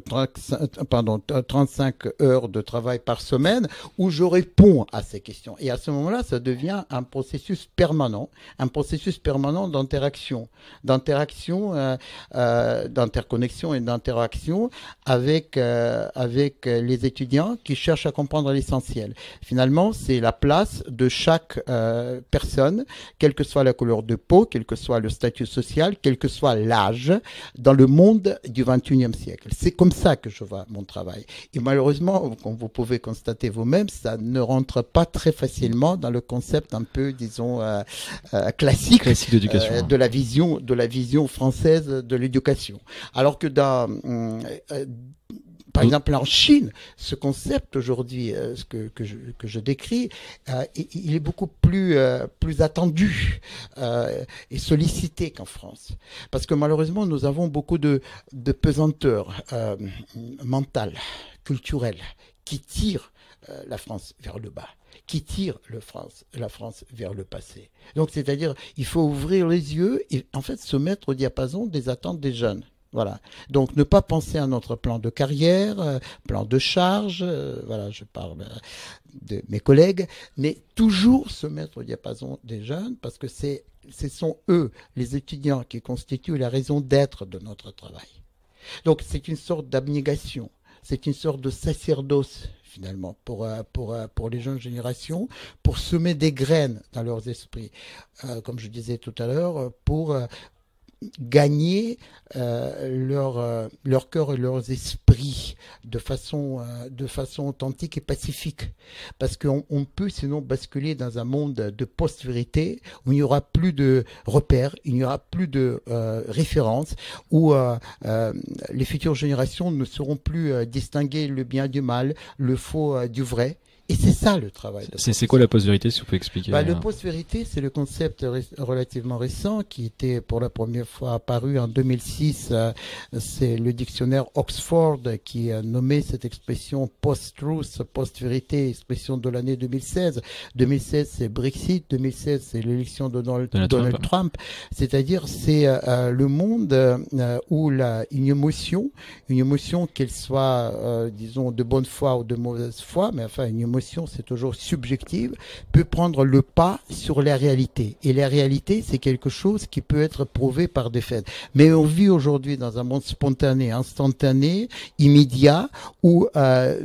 pardon, trente-cinq heures de travail par semaine où je réponds à ces questions. Et à ce moment-là, ça devient un processus permanent, un processus permanent d'interaction, d'interaction, euh, euh, d'interconnexion et d'interaction avec, euh, avec les étudiants qui cherchent à comprendre l'essentiel. Finalement, c'est la place de chaque euh, personne, quelle que soit la couleur de peau, quel que soit le statut social, quel que soit l'âge, dans le monde du vingt et unième siècle. C'est comme ça que je vois mon travail. Et malheureusement, comme vous pouvez constater vous-même, ça ne rentre pas très facilement dans le concept un peu, disons, euh, euh, classique, classique d'éducation, euh, de la vision, de la vision française de l'éducation. Alors que dans, euh, Par exemple, en Chine, ce concept aujourd'hui, euh, ce que, que, je, que je décris, euh, il, il est beaucoup plus, euh, plus attendu euh, et sollicité qu'en France. Parce que malheureusement, nous avons beaucoup de, de pesanteur euh, mentale, culturelle, qui tire euh, la France vers le bas, qui tire le France, la France vers le passé. Donc, c'est-à-dire, il faut ouvrir les yeux et en fait se mettre au diapason des attentes des jeunes. Voilà. Donc, ne pas penser à notre plan de carrière, euh, plan de charge, euh, voilà, je parle euh, de mes collègues, mais toujours se mettre au diapason des jeunes parce que c'est, ce sont eux, les étudiants, qui constituent la raison d'être de notre travail. Donc, c'est une sorte d'abnégation, c'est une sorte de sacerdoce, finalement, pour, euh, pour, euh, pour les jeunes générations, pour semer des graines dans leurs esprits, euh, comme je disais tout à l'heure, pour... Euh, gagner euh, leur, euh, leur cœur et leurs esprits de façon, euh, de façon authentique et pacifique. Parce qu'on on peut sinon basculer dans un monde de post-vérité où il n'y aura plus de repères, il n'y aura plus de euh, références, où euh, euh, les futures générations ne sauront plus euh, distinguer le bien du mal, le faux euh, du vrai. Et c'est ça le travail. C'est, c'est quoi la post-vérité, si vous pouvez expliquer? Bah, le post-vérité, c'est le concept ré- relativement récent qui était pour la première fois apparu en deux mille six. Euh, c'est le dictionnaire Oxford qui a nommé cette expression post-truth, post-vérité, expression de l'année deux mille seize. deux mille seize, c'est Brexit. deux mille seize, c'est l'élection de Donald, Donald Donald Trump. Trump. C'est-à-dire, c'est euh, le monde euh, où la, une émotion, une émotion qu'elle soit, euh, disons, de bonne foi ou de mauvaise foi, mais enfin, une émotion c'est toujours subjective, peut prendre le pas sur la réalité. Et la réalité, c'est quelque chose qui peut être prouvé par des faits. Mais on vit aujourd'hui dans un monde spontané, instantané, immédiat, où euh,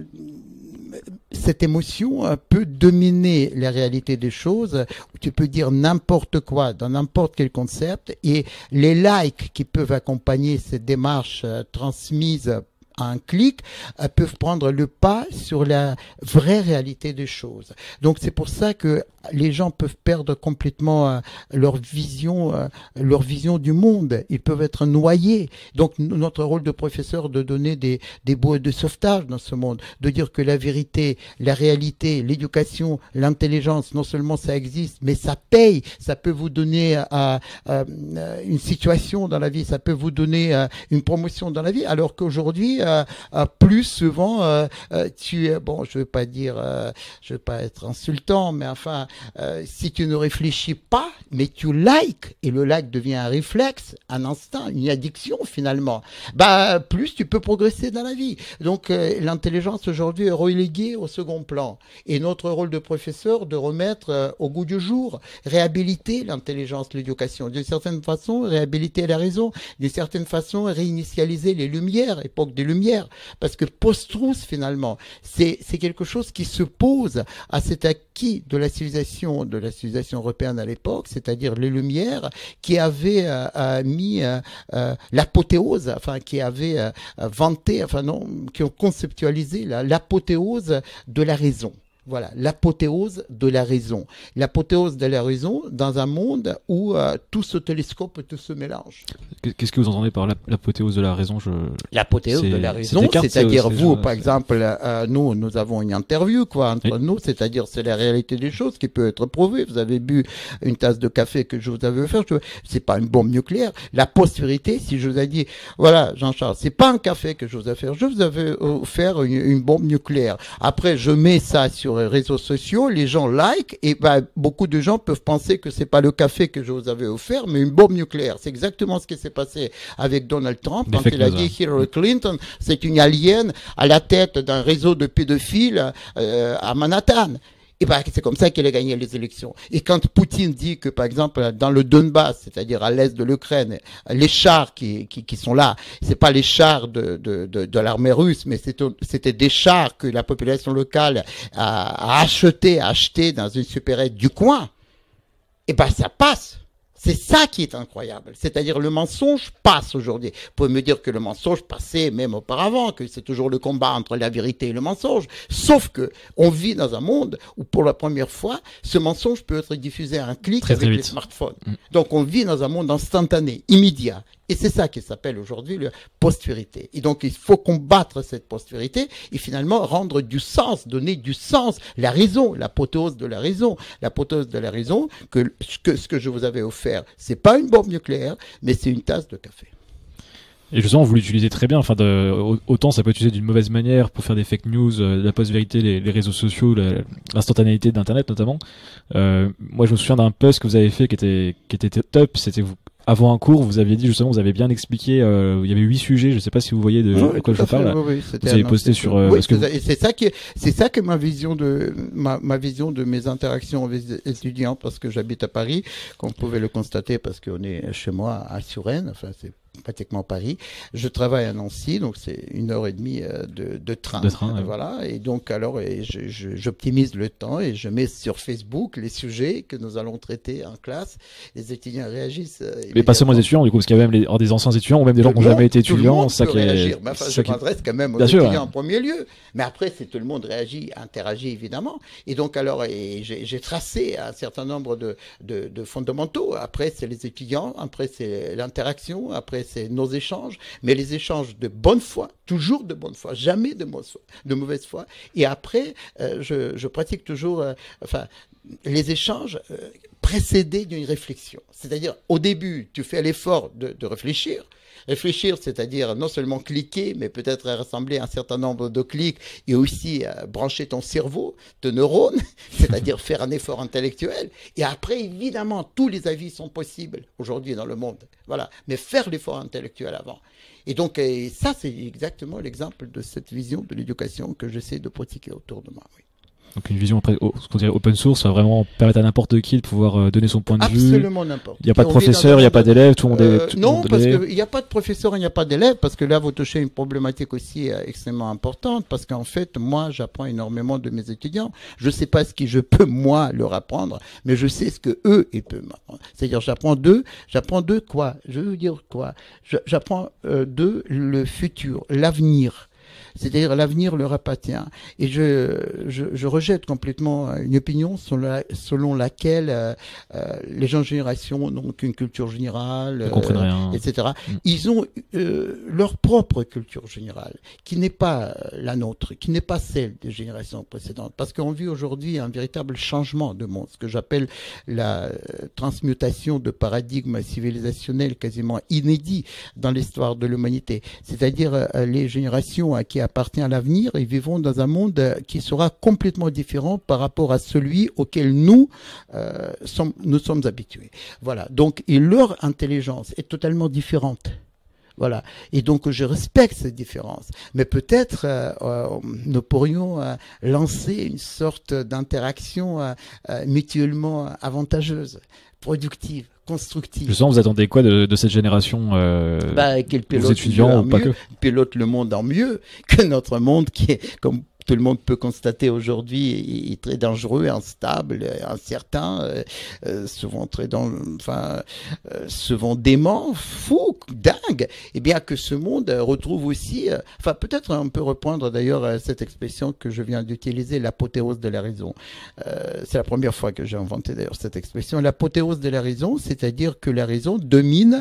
cette émotion euh, peut dominer la réalité des choses. Tu peux dire n'importe quoi dans n'importe quel concept, et les likes qui peuvent accompagner cette démarche euh, transmise à un clic, euh, peuvent prendre le pas sur la vraie réalité des choses. Donc c'est pour ça que les gens peuvent perdre complètement euh, leur vision, euh, leur vision du monde. Ils peuvent être noyés. Donc notre rôle de professeur, de donner des des bouées de sauvetage dans ce monde, de dire que la vérité, la réalité, l'éducation, l'intelligence, non seulement ça existe, mais ça paye. Ça peut vous donner euh, euh, une situation dans la vie, ça peut vous donner euh, une promotion dans la vie, alors qu'aujourd'hui Euh, euh, plus souvent, euh, euh, tu es, bon, je veux pas dire, euh, je veux pas être insultant, mais enfin, euh, si tu ne réfléchis pas, mais tu likes, et le like devient un réflexe, un instinct, une addiction finalement, bah, plus tu peux progresser dans la vie. Donc, euh, l'intelligence aujourd'hui est reléguée au second plan. Et notre rôle de professeur, de remettre euh, au goût du jour, réhabiliter l'intelligence, l'éducation. D'une certaine façon, réhabiliter la raison. D'une certaine façon, réinitialiser les lumières, époque des lumière, parce que post-truth finalement, c'est c'est quelque chose qui se pose à cet acquis de la civilisation, de la civilisation européenne à l'époque, c'est-à-dire les Lumières, qui avaient euh, euh, mis euh, euh, l'apothéose, enfin qui avaient euh, vanté, enfin non, qui ont conceptualisé la, l'apothéose de la raison. Voilà, l'apothéose de la raison. L'apothéose de la raison dans un monde où euh, tout se télescope, tout se mélange. Qu'est-ce que vous entendez par l'apothéose de la raison? Je... L'apothéose de la raison, c'est c'est-à-dire vous, par exemple, euh, nous, nous avons une interview quoi entre oui. nous, c'est-à-dire c'est la réalité des choses qui peut être prouvée. Vous avez bu une tasse de café que je vous avais offert, je... c'est pas une bombe nucléaire. La post-vérité, si je vous ai dit, voilà, Jean-Charles, c'est pas un café que je vous ai offert, je vous avais offert une, une bombe nucléaire. Après, je mets ça sur les réseaux sociaux, les gens like, et ben, beaucoup de gens peuvent penser que c'est pas le café que je vous avais offert, mais une bombe nucléaire. C'est exactement ce qui s'est passé avec Donald Trump quand il a dit Hillary Clinton, c'est une alien à la tête d'un réseau de pédophiles euh, à Manhattan. Et ben, c'est comme ça qu'il a gagné les élections. Et quand Poutine dit que, par exemple, dans le Donbass, c'est-à-dire à l'est de l'Ukraine, les chars qui, qui, qui sont là, c'est pas les chars de, de, de, de l'armée russe, mais c'était des chars que la population locale a, a acheté, a acheté dans une supérette du coin. Et ben, ça passe. C'est ça qui est incroyable. C'est-à-dire le mensonge passe aujourd'hui. Vous pouvez me dire que le mensonge passait même auparavant, que c'est toujours le combat entre la vérité et le mensonge. Sauf que on vit dans un monde où pour la première fois, ce mensonge peut être diffusé à un clic très, avec très les smartphones. Mmh. Donc on vit dans un monde instantané, immédiat. Et c'est ça qui s'appelle aujourd'hui la post-vérité. Et donc, il faut combattre cette post-vérité et finalement rendre du sens, donner du sens, la raison, l'apothéose de la raison. L'apothéose de la raison, que, que ce que je vous avais offert, c'est pas une bombe nucléaire, mais c'est une tasse de café. Et justement, vous l'utilisez très bien. Enfin, de, autant ça peut être utilisé d'une mauvaise manière pour faire des fake news, euh, la post-vérité, les, les réseaux sociaux, la, l'instantanéité d'Internet notamment. Euh, moi, je me souviens d'un post que vous avez fait qui était qui était top. C'était vous avant un cours, vous aviez dit justement, vous avez bien expliqué. Euh, il y avait huit sujets. Je ne sais pas si vous voyez de oui, à quoi je parle. Oui, oui, vous avez posté sur. Euh, oui, que vous... et c'est ça qui, c'est ça que ma vision de ma, ma vision de mes interactions avec les étudiants, parce que j'habite à Paris, comme vous pouvez le constater, parce qu'on est chez moi à Suresnes. Enfin, c'est pratiquement Paris. Je travaille à Nancy, donc c'est une heure et demie de, de train. De train, ouais. Voilà. Et donc, alors, et je, je, j'optimise le temps et je mets sur Facebook les sujets que nous allons traiter en classe. Les étudiants réagissent. Mais pas seulement les étudiants, du coup, parce qu'il y a même les, des anciens étudiants ou même des gens qui n'ont jamais été étudiants. Ça qui est. Mais enfin, je m'adresse quand même aux Bien étudiants sûr, en premier lieu. Mais après, c'est tout le monde réagit, interagit évidemment. Et donc, alors, et j'ai, j'ai tracé un certain nombre de, de, de fondamentaux. Après, c'est les étudiants. Après, c'est l'interaction. Après, c'est nos échanges, mais les échanges de bonne foi, toujours de bonne foi, jamais de mauvaise foi. De mauvaise foi. Et après, euh, je, je pratique toujours, euh, enfin, les échanges euh, précédés d'une réflexion. C'est-à-dire, au début, tu fais l'effort de, de réfléchir. Réfléchir, c'est-à-dire non seulement cliquer, mais peut-être rassembler un certain nombre de clics et aussi euh, brancher ton cerveau, tes neurones, c'est-à-dire faire un effort intellectuel. Et après, évidemment, tous les avis sont possibles aujourd'hui dans le monde. Voilà. Mais faire l'effort intellectuel avant. Et donc, et ça, c'est exactement l'exemple de cette vision de l'éducation que j'essaie de pratiquer autour de moi. Oui. Donc une vision après, ce qu'on dirait open source, ça va vraiment permettre à n'importe qui de pouvoir euh, donner son point de Absolument vue. Absolument n'importe. Il n'y a pas de professeur, il n'y a pas d'élève, tout le monde est. Euh, tout non, monde parce est... qu'il n'y a pas de professeur, il n'y a pas d'élève, parce que là, vous touchez une problématique aussi euh, extrêmement importante, parce qu'en fait, moi, j'apprends énormément de mes étudiants. Je ne sais pas ce que je peux, moi, leur apprendre, mais je sais ce que eux, ils peuvent m'apprendre. C'est-à-dire, j'apprends d'eux, j'apprends d'eux quoi? Je veux dire quoi? Je, J'apprends euh, d'eux le futur, l'avenir. C'est-à-dire l'avenir leur appartient. Et je, je, je rejette complètement une opinion selon, la, selon laquelle euh, euh, les gens de génération n'ont qu'une culture générale, Ils comprennent rien. et cetera. Mm. Ils ont euh, leur propre culture générale, qui n'est pas la nôtre, qui n'est pas celle des générations précédentes. Parce qu'on vit aujourd'hui un véritable changement de monde, ce que j'appelle la transmutation de paradigmes civilisationnels quasiment inédits dans l'histoire de l'humanité. C'est-à-dire euh, les générations à qui appartient à l'avenir, ils vivront dans un monde qui sera complètement différent par rapport à celui auquel nous euh, sommes, nous sommes habitués. Voilà. Donc, et leur intelligence est totalement différente. Voilà. Et donc, je respecte cette différence. Mais peut-être, euh, euh, nous pourrions euh, lancer une sorte d'interaction euh, euh, mutuellement avantageuse, productive, constructive. Justement, vous attendez quoi de, de cette génération euh, bah, qu'elle pilote aux étudiants ou pas que pilote le monde en mieux que notre monde qui est, comme tout le monde peut constater aujourd'hui, est très dangereux, instable, incertain, euh, euh, souvent très dans, enfin, euh, souvent dément, fou, dingue. Et bien que ce monde retrouve aussi, euh, enfin peut-être on peut reprendre d'ailleurs cette expression que je viens d'utiliser, l'apothéose de la raison. Euh, c'est la première fois que j'ai inventé d'ailleurs cette expression, l'apothéose de la raison, c'est-à-dire que la raison domine,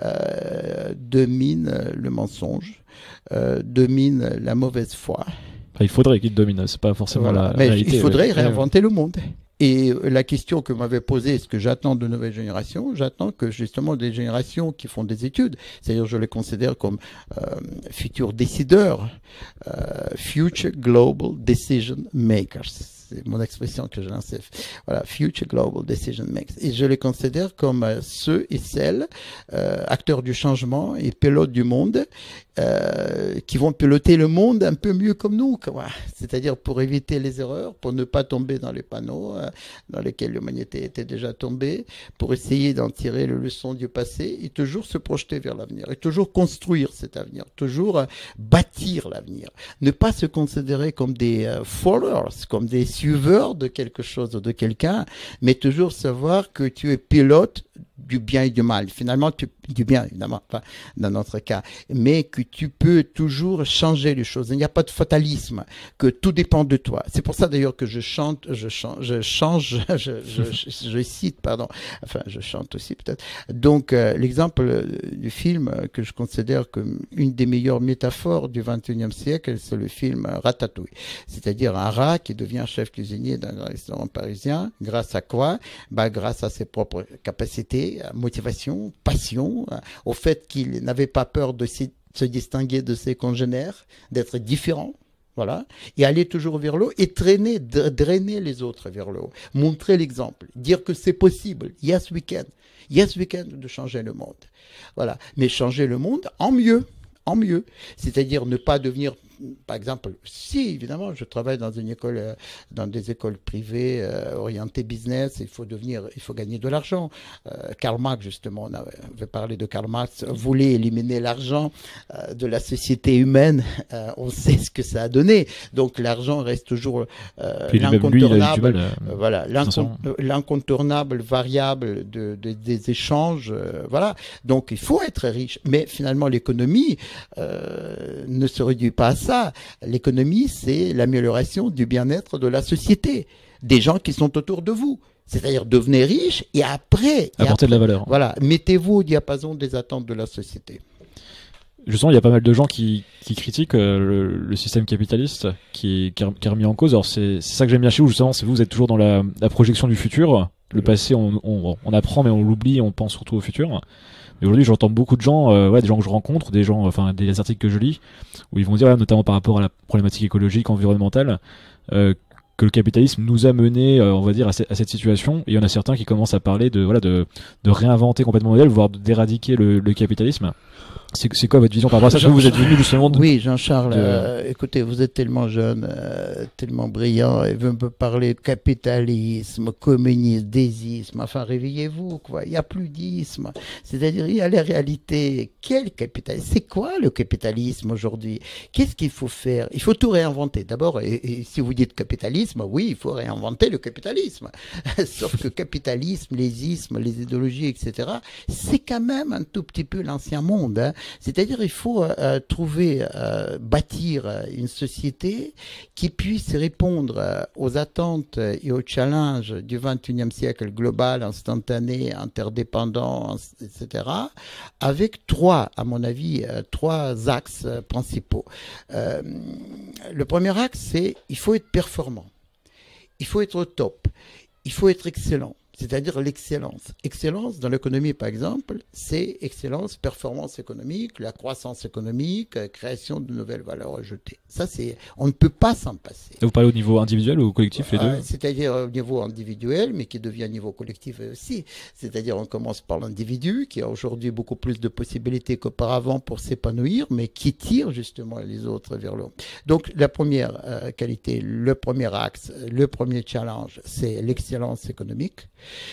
euh, domine le mensonge, euh, domine la mauvaise foi. Enfin, il faudrait qu'il domine, c'est pas forcément voilà. la Mais réalité. Il faudrait ouais. réinventer le monde. Et la question que m'avait posée, ce que j'attends de nouvelles générations, j'attends que justement des générations qui font des études, c'est-à-dire je les considère comme euh, futurs décideurs, euh, future global decision makers. C'est mon expression que je lance. Voilà, future global decision makers. Et je les considère comme euh, ceux et celles, euh, acteurs du changement et pilotes du monde, euh, qui vont piloter le monde un peu mieux comme nous, quoi. C'est-à-dire pour éviter les erreurs, pour ne pas tomber dans les panneaux euh, dans lesquels l'humanité était déjà tombée, pour essayer d'en tirer les leçons du passé et toujours se projeter vers l'avenir, et toujours construire cet avenir, toujours euh, bâtir l'avenir. Ne pas se considérer comme des euh, followers, comme des suiveurs de quelque chose ou de quelqu'un, mais toujours savoir que tu es pilote du bien et du mal. Finalement, tu, du bien, évidemment, enfin, dans notre cas, mais que tu peux toujours changer les choses. Il n'y a pas de fatalisme, que tout dépend de toi. C'est pour ça d'ailleurs que je chante, je change, je change, je, je, je, je cite, pardon, enfin, je chante aussi peut-être. Donc, euh, l'exemple du film que je considère comme une des meilleures métaphores du vingt et unième siècle, c'est le film Ratatouille. C'est-à-dire un rat qui devient chef cuisinier d'un restaurant parisien. Grâce à quoi? Bah, grâce à ses propres capacités, motivation, passion, au fait qu'il n'avait pas peur de se distinguer de ses congénères, d'être différent. Voilà, et aller toujours vers le haut et traîner, drainer les autres vers le haut, montrer l'exemple, dire que c'est possible. Yes, we can. Yes, we can de changer le monde. Voilà, mais changer le monde en mieux, en mieux. C'est-à-dire ne pas devenir, par exemple, si évidemment je travaille dans une école, euh, dans des écoles privées euh, orientées business, il faut devenir, il faut gagner de l'argent. Euh, Karl Marx justement, on avait parlé de Karl Marx, voulait éliminer l'argent euh, de la société humaine. Euh, on sait ce que ça a donné. Donc l'argent reste toujours euh, l'incontournable, euh, voilà, l'incontournable variable de, de, des échanges. Euh, voilà. Donc il faut être riche, mais finalement l'économie euh, ne se réduit pas à ça. L'économie, c'est l'amélioration du bien-être de la société, des gens qui sont autour de vous. C'est-à-dire devenez riche et après... Apporter de la valeur. Voilà, mettez-vous au diapason des attentes de la société. Justement, il y a pas mal de gens qui, qui critiquent euh, le, le système capitaliste qui, qui, qui est remis en cause. Alors c'est ça que j'aime bien chez vous, justement, c'est vous, vous êtes toujours dans la, la projection du futur. Le passé, on, on, on apprend mais on l'oublie, on pense surtout au futur. Et aujourd'hui, j'entends beaucoup de gens, euh, ouais, des gens que je rencontre, des gens, enfin, des articles que je lis, où ils vont dire, ouais, notamment par rapport à la problématique écologique, environnementale, euh, que le capitalisme nous a mené, euh, on va dire, à, ce, à cette situation. Et il y en a certains qui commencent à parler de, voilà, de, de réinventer complètement le modèle, voire d'éradiquer le, le capitalisme. C'est quoi votre vision par rapport à ça? Vous êtes venu justement de... Oui, Jean-Charles, de... euh, écoutez, vous êtes tellement jeune, euh, tellement brillant, et vous me parler de capitalisme, communisme, déisme, enfin réveillez-vous, quoi. Il n'y a plus d'isme. C'est-à-dire, il y a la réalité. Quel capitalisme? C'est quoi le capitalisme aujourd'hui? Qu'est-ce qu'il faut faire? Il faut tout réinventer. D'abord, et, et si vous dites capitalisme, oui, il faut réinventer le capitalisme. Sauf que capitalisme, les ismes, les idéologies, et cetera, c'est quand même un tout petit peu l'ancien monde, hein. C'est-à-dire il faut euh, trouver, euh, bâtir une société qui puisse répondre euh, aux attentes et aux challenges du vingt et unième siècle global, instantané, interdépendant, et cetera, avec trois, à mon avis, euh, trois axes euh, principaux. Euh, le premier axe, c'est il faut être performant, il faut être au top, il faut être excellent. C'est-à-dire l'excellence. Excellence dans l'économie, par exemple, c'est excellence, performance économique, la croissance économique, création de nouvelles valeurs ajoutées. Ça, c'est, on ne peut pas s'en passer. Et vous parlez au niveau individuel ou collectif, les deux? euh, C'est-à-dire au niveau individuel, mais qui devient au niveau collectif aussi. C'est-à-dire on commence par l'individu, qui a aujourd'hui beaucoup plus de possibilités qu'auparavant pour s'épanouir, mais qui tire justement les autres vers le haut. Donc la première euh, qualité, le premier axe, le premier challenge, c'est l'excellence économique.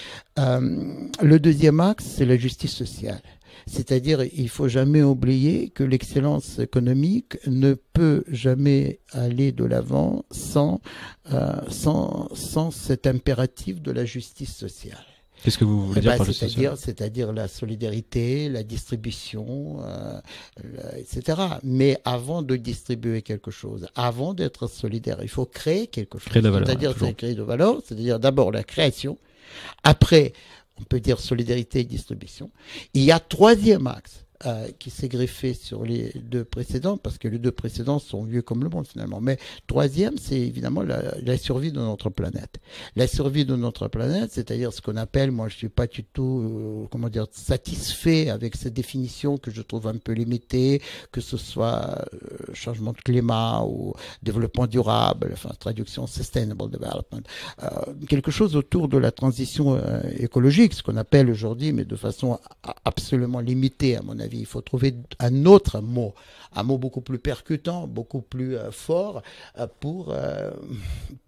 Euh, le deuxième axe, c'est la justice sociale. C'est-à-dire, il ne faut jamais oublier que l'excellence économique ne peut jamais aller de l'avant sans, euh, sans, sans cet impératif de la justice sociale. Qu'est-ce que vous voulez dire bah, par justice sociale? C'est-à-dire la solidarité, la distribution, euh, et cetera. Mais avant de distribuer quelque chose, avant d'être solidaire, il faut créer quelque chose. Créer de la valeur. C'est-à-dire toujours. créer de valeur, c'est-à-dire d'abord la création, après, on peut dire solidarité et distribution. Il y a troisième axe euh, qui s'est greffé sur les deux précédents, parce que les deux précédents sont vieux comme le monde finalement. Mais troisième, c'est évidemment la, la survie de notre planète. La survie de notre planète, c'est-à-dire ce qu'on appelle, moi je suis pas du tout, euh, comment dire, satisfait avec cette définition que je trouve un peu limitée, que ce soit euh, changement de climat ou développement durable, enfin traduction sustainable development, euh, quelque chose autour de la transition euh, écologique, ce qu'on appelle aujourd'hui, mais de façon absolument limitée à mon avis. Il faut trouver un autre mot, un mot beaucoup plus percutant, beaucoup plus euh, fort euh, pour, euh,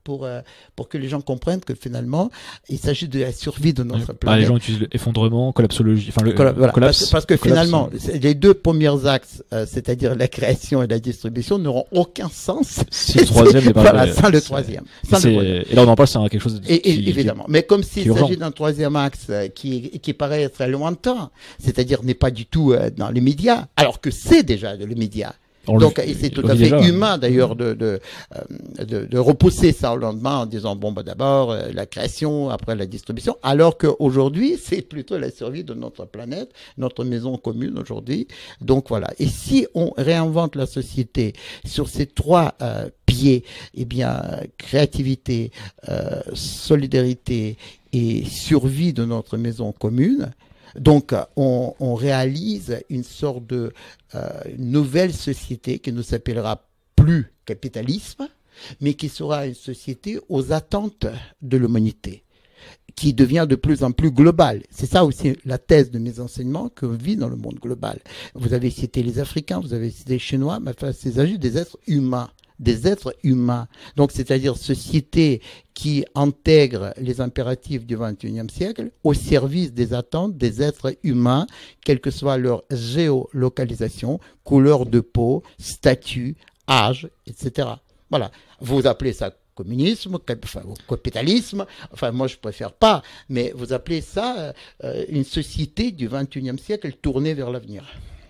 pour, euh, pour que les gens comprennent que finalement, il s'agit de la survie de notre ouais, planète. les gens utilisent l'effondrement, collapsologie, enfin le Colla- voilà, collapse. parce, parce que le collapse, finalement, hein. les deux premiers axes, euh, c'est-à-dire la création et la distribution, n'auront aucun sens. Si le troisième n'est pas voilà, vrai, sans le c'est- troisième. Mais Sans le troisième. c'est- Et là, on en parle, c'est un- quelque chose de, Et, et- qui, évidemment. Mais comme s'il qui est urgent. s'agit d'un troisième axe euh, qui, qui paraît être lointain, c'est-à-dire n'est pas du tout euh, dans les médias, alors que c'est déjà le média. On Donc, le- et c'est tout on à le fait dit déjà. humain d'ailleurs de, de, euh, de, de repousser ça au lendemain en disant bon bah d'abord euh, la création, après la distribution, alors qu'aujourd'hui c'est plutôt la survie de notre planète, notre maison commune aujourd'hui. Donc voilà. Et si on réinvente la société sur ces trois euh, pieds, eh bien créativité, euh, solidarité et survie de notre maison commune. Donc, on, on réalise une sorte de euh, nouvelle société qui ne s'appellera plus capitalisme, mais qui sera une société aux attentes de l'humanité, qui devient de plus en plus globale. C'est ça aussi la thèse de mes enseignements, qu'on vit dans le monde global. Vous avez cité les Africains, vous avez cité les Chinois, mais enfin, c'est s'agit des êtres humains. des êtres humains. Donc, c'est-à-dire société qui intègre les impératifs du vingt et unième siècle au service des attentes des êtres humains, quelle que soit leur géolocalisation, couleur de peau, statut, âge, et cetera. Voilà. Vous appelez ça communisme, enfin, capitalisme, enfin moi je préfère pas, mais vous appelez ça euh, une société du vingt et unième siècle tournée vers l'avenir.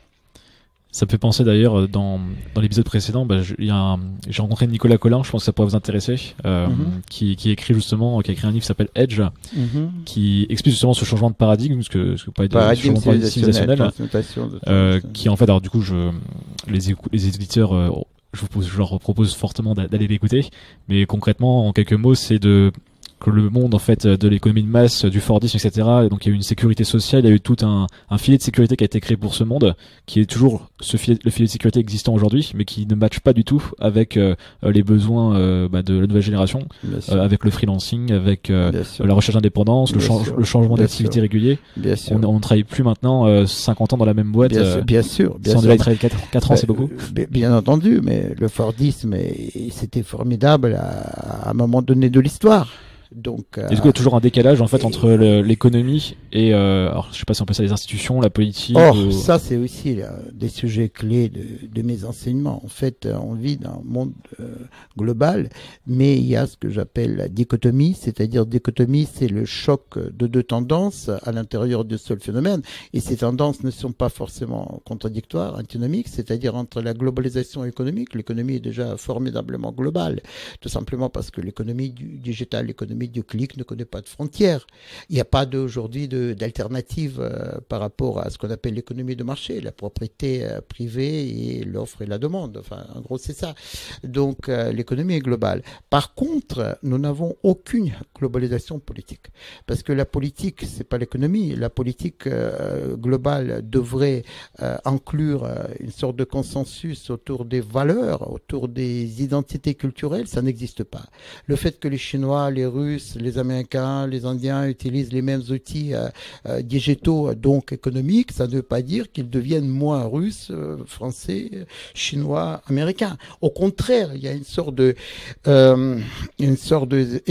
Ça me fait penser d'ailleurs, dans, dans l'épisode précédent, bah, je- il y a un- j'ai rencontré Nicolas Collin, je pense que ça pourrait vous intéresser, euh, Mhm. qui, qui écrit justement, qui a écrit un livre qui s'appelle Edge, Mm-hmm. qui explique justement ce changement de paradigme, ce que, ce que vous parlez de Paradigme changement de civilisationnel, civilisationnel, transmutation de- euh, qui en fait, alors du coup, je, les, écou- les éditeurs, euh, je, vous propose- je leur propose fortement d'a- d'aller l'écouter, mais concrètement, en quelques mots, c'est de que le monde en fait de l'économie de masse, du Fordisme, et cetera. Et donc il y a eu une sécurité sociale, il y a eu tout un, un filet de sécurité qui a été créé pour ce monde, qui est toujours ce filet, le filet de sécurité existant aujourd'hui, mais qui ne matche pas du tout avec euh, les besoins euh, bah, de la nouvelle génération, Bien sûr. euh, avec le freelancing, avec euh, Bien sûr. la recherche d'indépendance, le, Bien change- sûr. le changement Bien d'activité sûr. régulier. Bien sûr. On on ne travaille plus maintenant euh, cinquante ans dans la même boîte. Bien euh, sûr, bien sûr. Bien si on sûr. devait y travailler quatre ans, c'est Euh, beaucoup. Bien, bien entendu, mais le Fordisme, et- c'était formidable à, à un moment donné de l'histoire. Donc, euh, Et du coup, il y a toujours un décalage en fait et- entre le- l'économie et, euh, alors je sais pas si on peut ça les institutions, la politique. Or, ou- ça, c'est aussi là, des sujets clés de, de mes enseignements. En fait, euh, on vit dans un monde euh, global, mais il y a ce que j'appelle la dichotomie, c'est-à-dire dichotomie, c'est le choc de deux tendances à l'intérieur du seul phénomène. Et ces tendances ne sont pas forcément contradictoires, antinomiques, c'est-à-dire entre la globalisation économique, l'économie est déjà formidablement globale, tout simplement parce que l'économie du digital, l'économie du clic ne connaît pas de frontières. Il n'y a pas de- aujourd'hui de- d'alternative euh, par rapport à ce qu'on appelle l'économie de marché, la propriété euh, privée et l'offre et la demande. Enfin, en gros, c'est ça. Donc, euh, l'économie est globale. Par contre, nous n'avons aucune globalisation politique. Parce que la politique, c'est pas l'économie. La politique euh, globale devrait euh, inclure euh, une sorte de consensus autour des valeurs, autour des identités culturelles. Ça n'existe pas. Le fait que les Chinois, les Russes, les Américains, les Indiens utilisent les mêmes outils euh, euh, digitaux, donc économiques, ça ne veut pas dire qu'ils deviennent moins russes, euh, français, chinois, américains. Au contraire, il y a une sorte de, euh, une sorte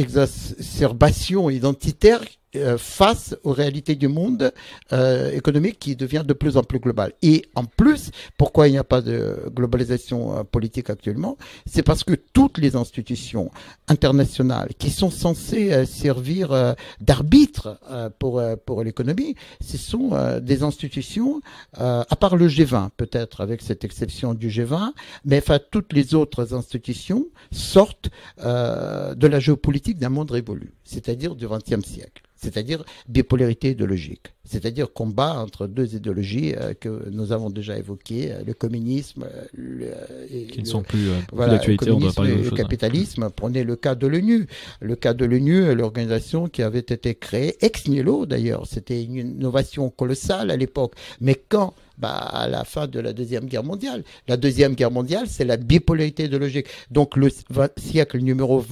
d'exacerbation identitaire euh, face aux réalités du monde euh, économique qui devient de plus en plus global. Et en plus, pourquoi il n'y a pas de globalisation euh, politique actuellement? C'est parce que toutes les institutions internationales qui sont censées euh, servir euh, d'arbitre euh, pour, euh, pour l'économie, ce sont euh, des institutions, euh, à part le G vingt peut-être, avec cette exception du G vingt, mais enfin toutes les autres institutions sortent euh, de la géopolitique d'un monde révolu, c'est-à-dire du vingtième siècle. C'est-à-dire bipolarité idéologique, c'est-à-dire combat entre deux idéologies euh, que nous avons déjà évoquées, euh, le communisme euh, le, et qui ne le, sont plus, euh, plus voilà, d'actualité, le on doit communisme parler et d'autre le chose. hein. capitalisme. Prenez le cas de l'ONU. Le cas de l'ONU est l'organisation qui avait été créée ex nihilo d'ailleurs. C'était une innovation colossale à l'époque. Mais quand bah, à la fin de la Deuxième Guerre mondiale. La Deuxième Guerre mondiale, c'est la bipolarité idéologique. Donc le siècle numéro vingt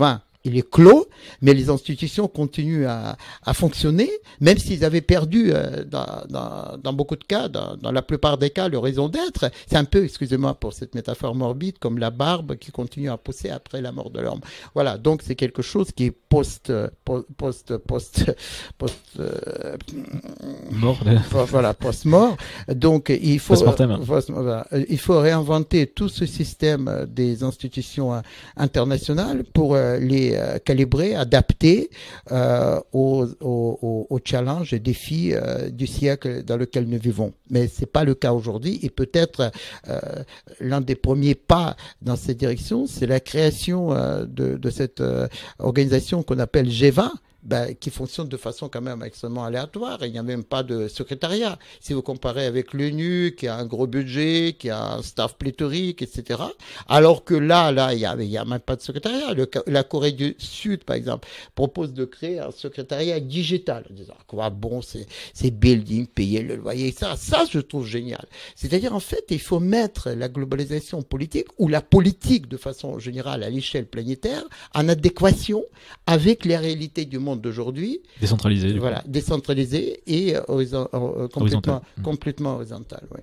il est clos, mais les institutions continuent à, à fonctionner, même s'ils avaient perdu, euh, dans, dans, dans beaucoup de cas, dans, dans la plupart des cas, leur raison d'être. C'est un peu, excusez-moi pour cette métaphore morbide, comme la barbe qui continue à pousser après la mort de l'homme. Voilà, donc c'est quelque chose qui est post, post, post, post, post euh, mort, voilà, post-mort. Donc il faut, euh, il faut réinventer tout ce système des institutions internationales pour les calibrer, adapter euh, aux, aux, aux challenges et défis euh, du siècle dans lequel nous vivons. Mais c'est pas le cas aujourd'hui, et peut-être euh, l'un des premiers pas dans cette direction, c'est la création euh, de, de cette euh, organisation qu'on appelle G vingt. Ben, qui fonctionne de façon quand même extrêmement aléatoire. Il n'y a même pas de secrétariat. Si vous comparez avec l'ONU, qui a un gros budget, qui a un staff pléthorique, et cetera. Alors que là, là, il n'y a, il y a même pas de secrétariat. Le, la Corée du Sud, par exemple, propose de créer un secrétariat digital. En disant, quoi, bon, c'est, c'est building, payer le loyer, ça, ça, je trouve génial. C'est-à-dire, en fait, il faut mettre la globalisation politique, ou la politique de façon générale à l'échelle planétaire, en adéquation avec les réalités du monde d'aujourd'hui, décentralisé, voilà, décentralisé et horizon, euh, complètement, horizontal. complètement horizontal. Ouais.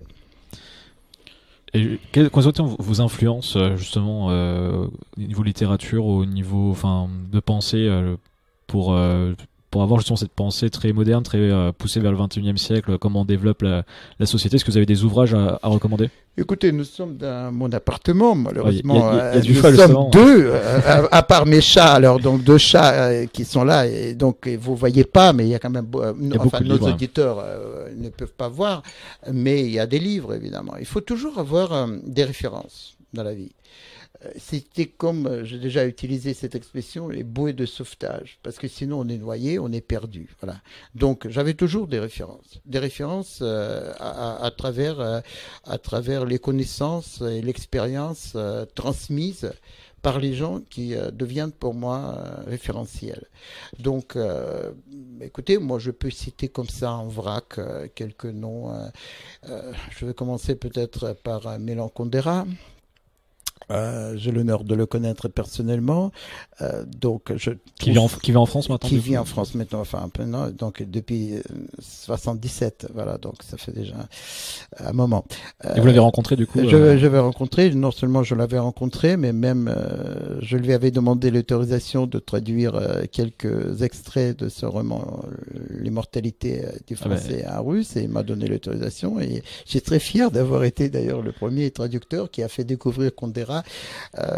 Et quelles ont été vos influences justement euh, au niveau littérature, au niveau, enfin, de pensée euh, pour euh, pour avoir justement cette pensée très moderne, très euh, poussée vers le vingt et unième siècle, comment on développe la, la société? Est-ce que vous avez des ouvrages à, à recommander? Écoutez, nous sommes dans mon appartement, malheureusement. Il y a, il y a, il y a du nous choix, sommes deux, euh, à, à part mes chats, alors donc deux chats euh, qui sont là, et donc vous voyez pas, mais il y a quand même, euh, y a enfin nos livres, auditeurs euh, ne peuvent pas voir, mais il y a des livres évidemment. Il faut toujours avoir euh, des références dans la vie. C'était comme, euh, j'ai déjà utilisé cette expression, les bouées de sauvetage, parce que sinon on est noyé, on est perdu. Voilà. Donc j'avais toujours des références, des références euh, à, à, travers, euh, à travers les connaissances et l'expérience euh, transmise par les gens qui euh, deviennent pour moi euh, référentiels. Donc, euh, écoutez, moi je peux citer comme ça en vrac euh, quelques noms. Euh, euh, je vais commencer peut-être par euh, Milan Kundera. Euh, j'ai l'honneur de le connaître personnellement, euh, donc je qui vit en qui vit en France maintenant. Qui vit en France maintenant, enfin un peu non, donc depuis soixante-dix-sept, voilà, donc ça fait déjà un moment. Et vous l'avez rencontré du coup? Je, euh... je l'avais rencontré, non seulement je l'avais rencontré, mais même euh, je lui avais demandé l'autorisation de traduire euh, quelques extraits de ce roman, L'immortalité du français ah ben... en russe, et il m'a donné l'autorisation, et j'ai très fier d'avoir été d'ailleurs le premier traducteur qui a fait découvrir Kundera Euh,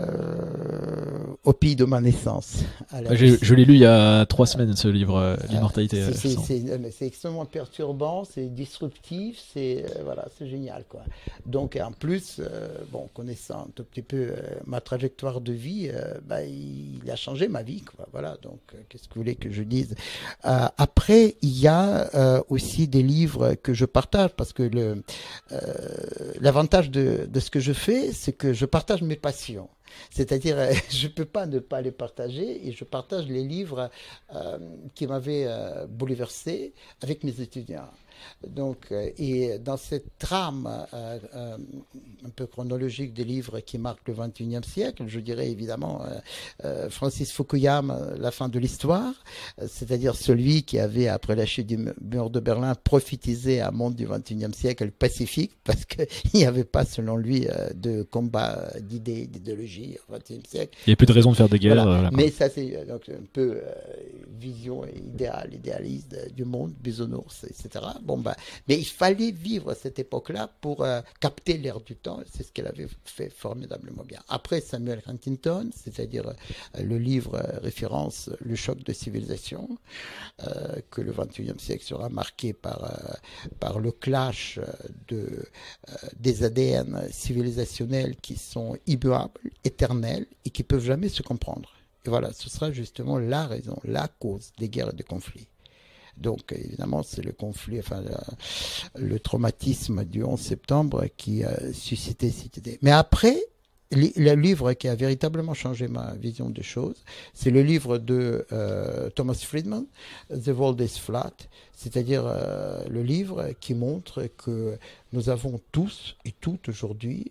au pays de ma naissance. Je, je l'ai lu il y a trois semaines, ce livre, euh, L'immortalité. Euh, c'est, c'est, c'est extrêmement perturbant, c'est disruptif, c'est euh, voilà, c'est génial, quoi. Donc en plus, euh, bon, connaissant un tout petit peu euh, ma trajectoire de vie, euh, bah, il, il a changé ma vie, quoi. Voilà. Donc euh, qu'est-ce que vous voulez que je dise? euh, Après, il y a euh, aussi des livres que je partage, parce que le euh, l'avantage de, de ce que je fais, c'est que je partage mes passions. C'est-à-dire, je ne peux pas ne pas les partager, et je partage les livres euh, qui m'avaient euh, bouleversé avec mes étudiants. Donc, euh, et dans cette trame euh, euh, un peu chronologique des livres qui marquent le vingt et unième siècle, je dirais évidemment euh, euh, Francis Fukuyama, La fin de l'histoire, euh, c'est-à-dire celui qui avait, après la chute du mur de Berlin, prophétisé un monde du vingt et unième siècle pacifique, parce qu'il n'y avait pas, selon lui, euh, de combat d'idées, d'idéologie au vingt et unième siècle. Il n'y a plus de raison de faire des guerres. Voilà. Voilà, mais ça, c'est donc un peu euh, vision idéale, idéaliste du monde, bisounours, et cetera. Bon, bah, mais il fallait vivre cette époque-là pour euh, capter l'air du temps. C'est ce qu'elle avait fait formidablement bien. Après Samuel Huntington, c'est-à-dire euh, le livre euh, référence Le choc de civilisation, euh, que le vingt et unième siècle sera marqué par, euh, par le clash de, euh, des A D N civilisationnels qui sont immuables, éternels, et qui ne peuvent jamais se comprendre. Et voilà, ce sera justement la raison, la cause des guerres et des conflits. Donc, évidemment, c'est le conflit, enfin, le, le traumatisme du onze septembre qui a suscité cette idée. Mais après, le livre qui a véritablement changé ma vision des choses, c'est le livre de euh, Thomas Friedman, The World is Flat, c'est-à-dire euh, le livre qui montre que nous avons tous et toutes aujourd'hui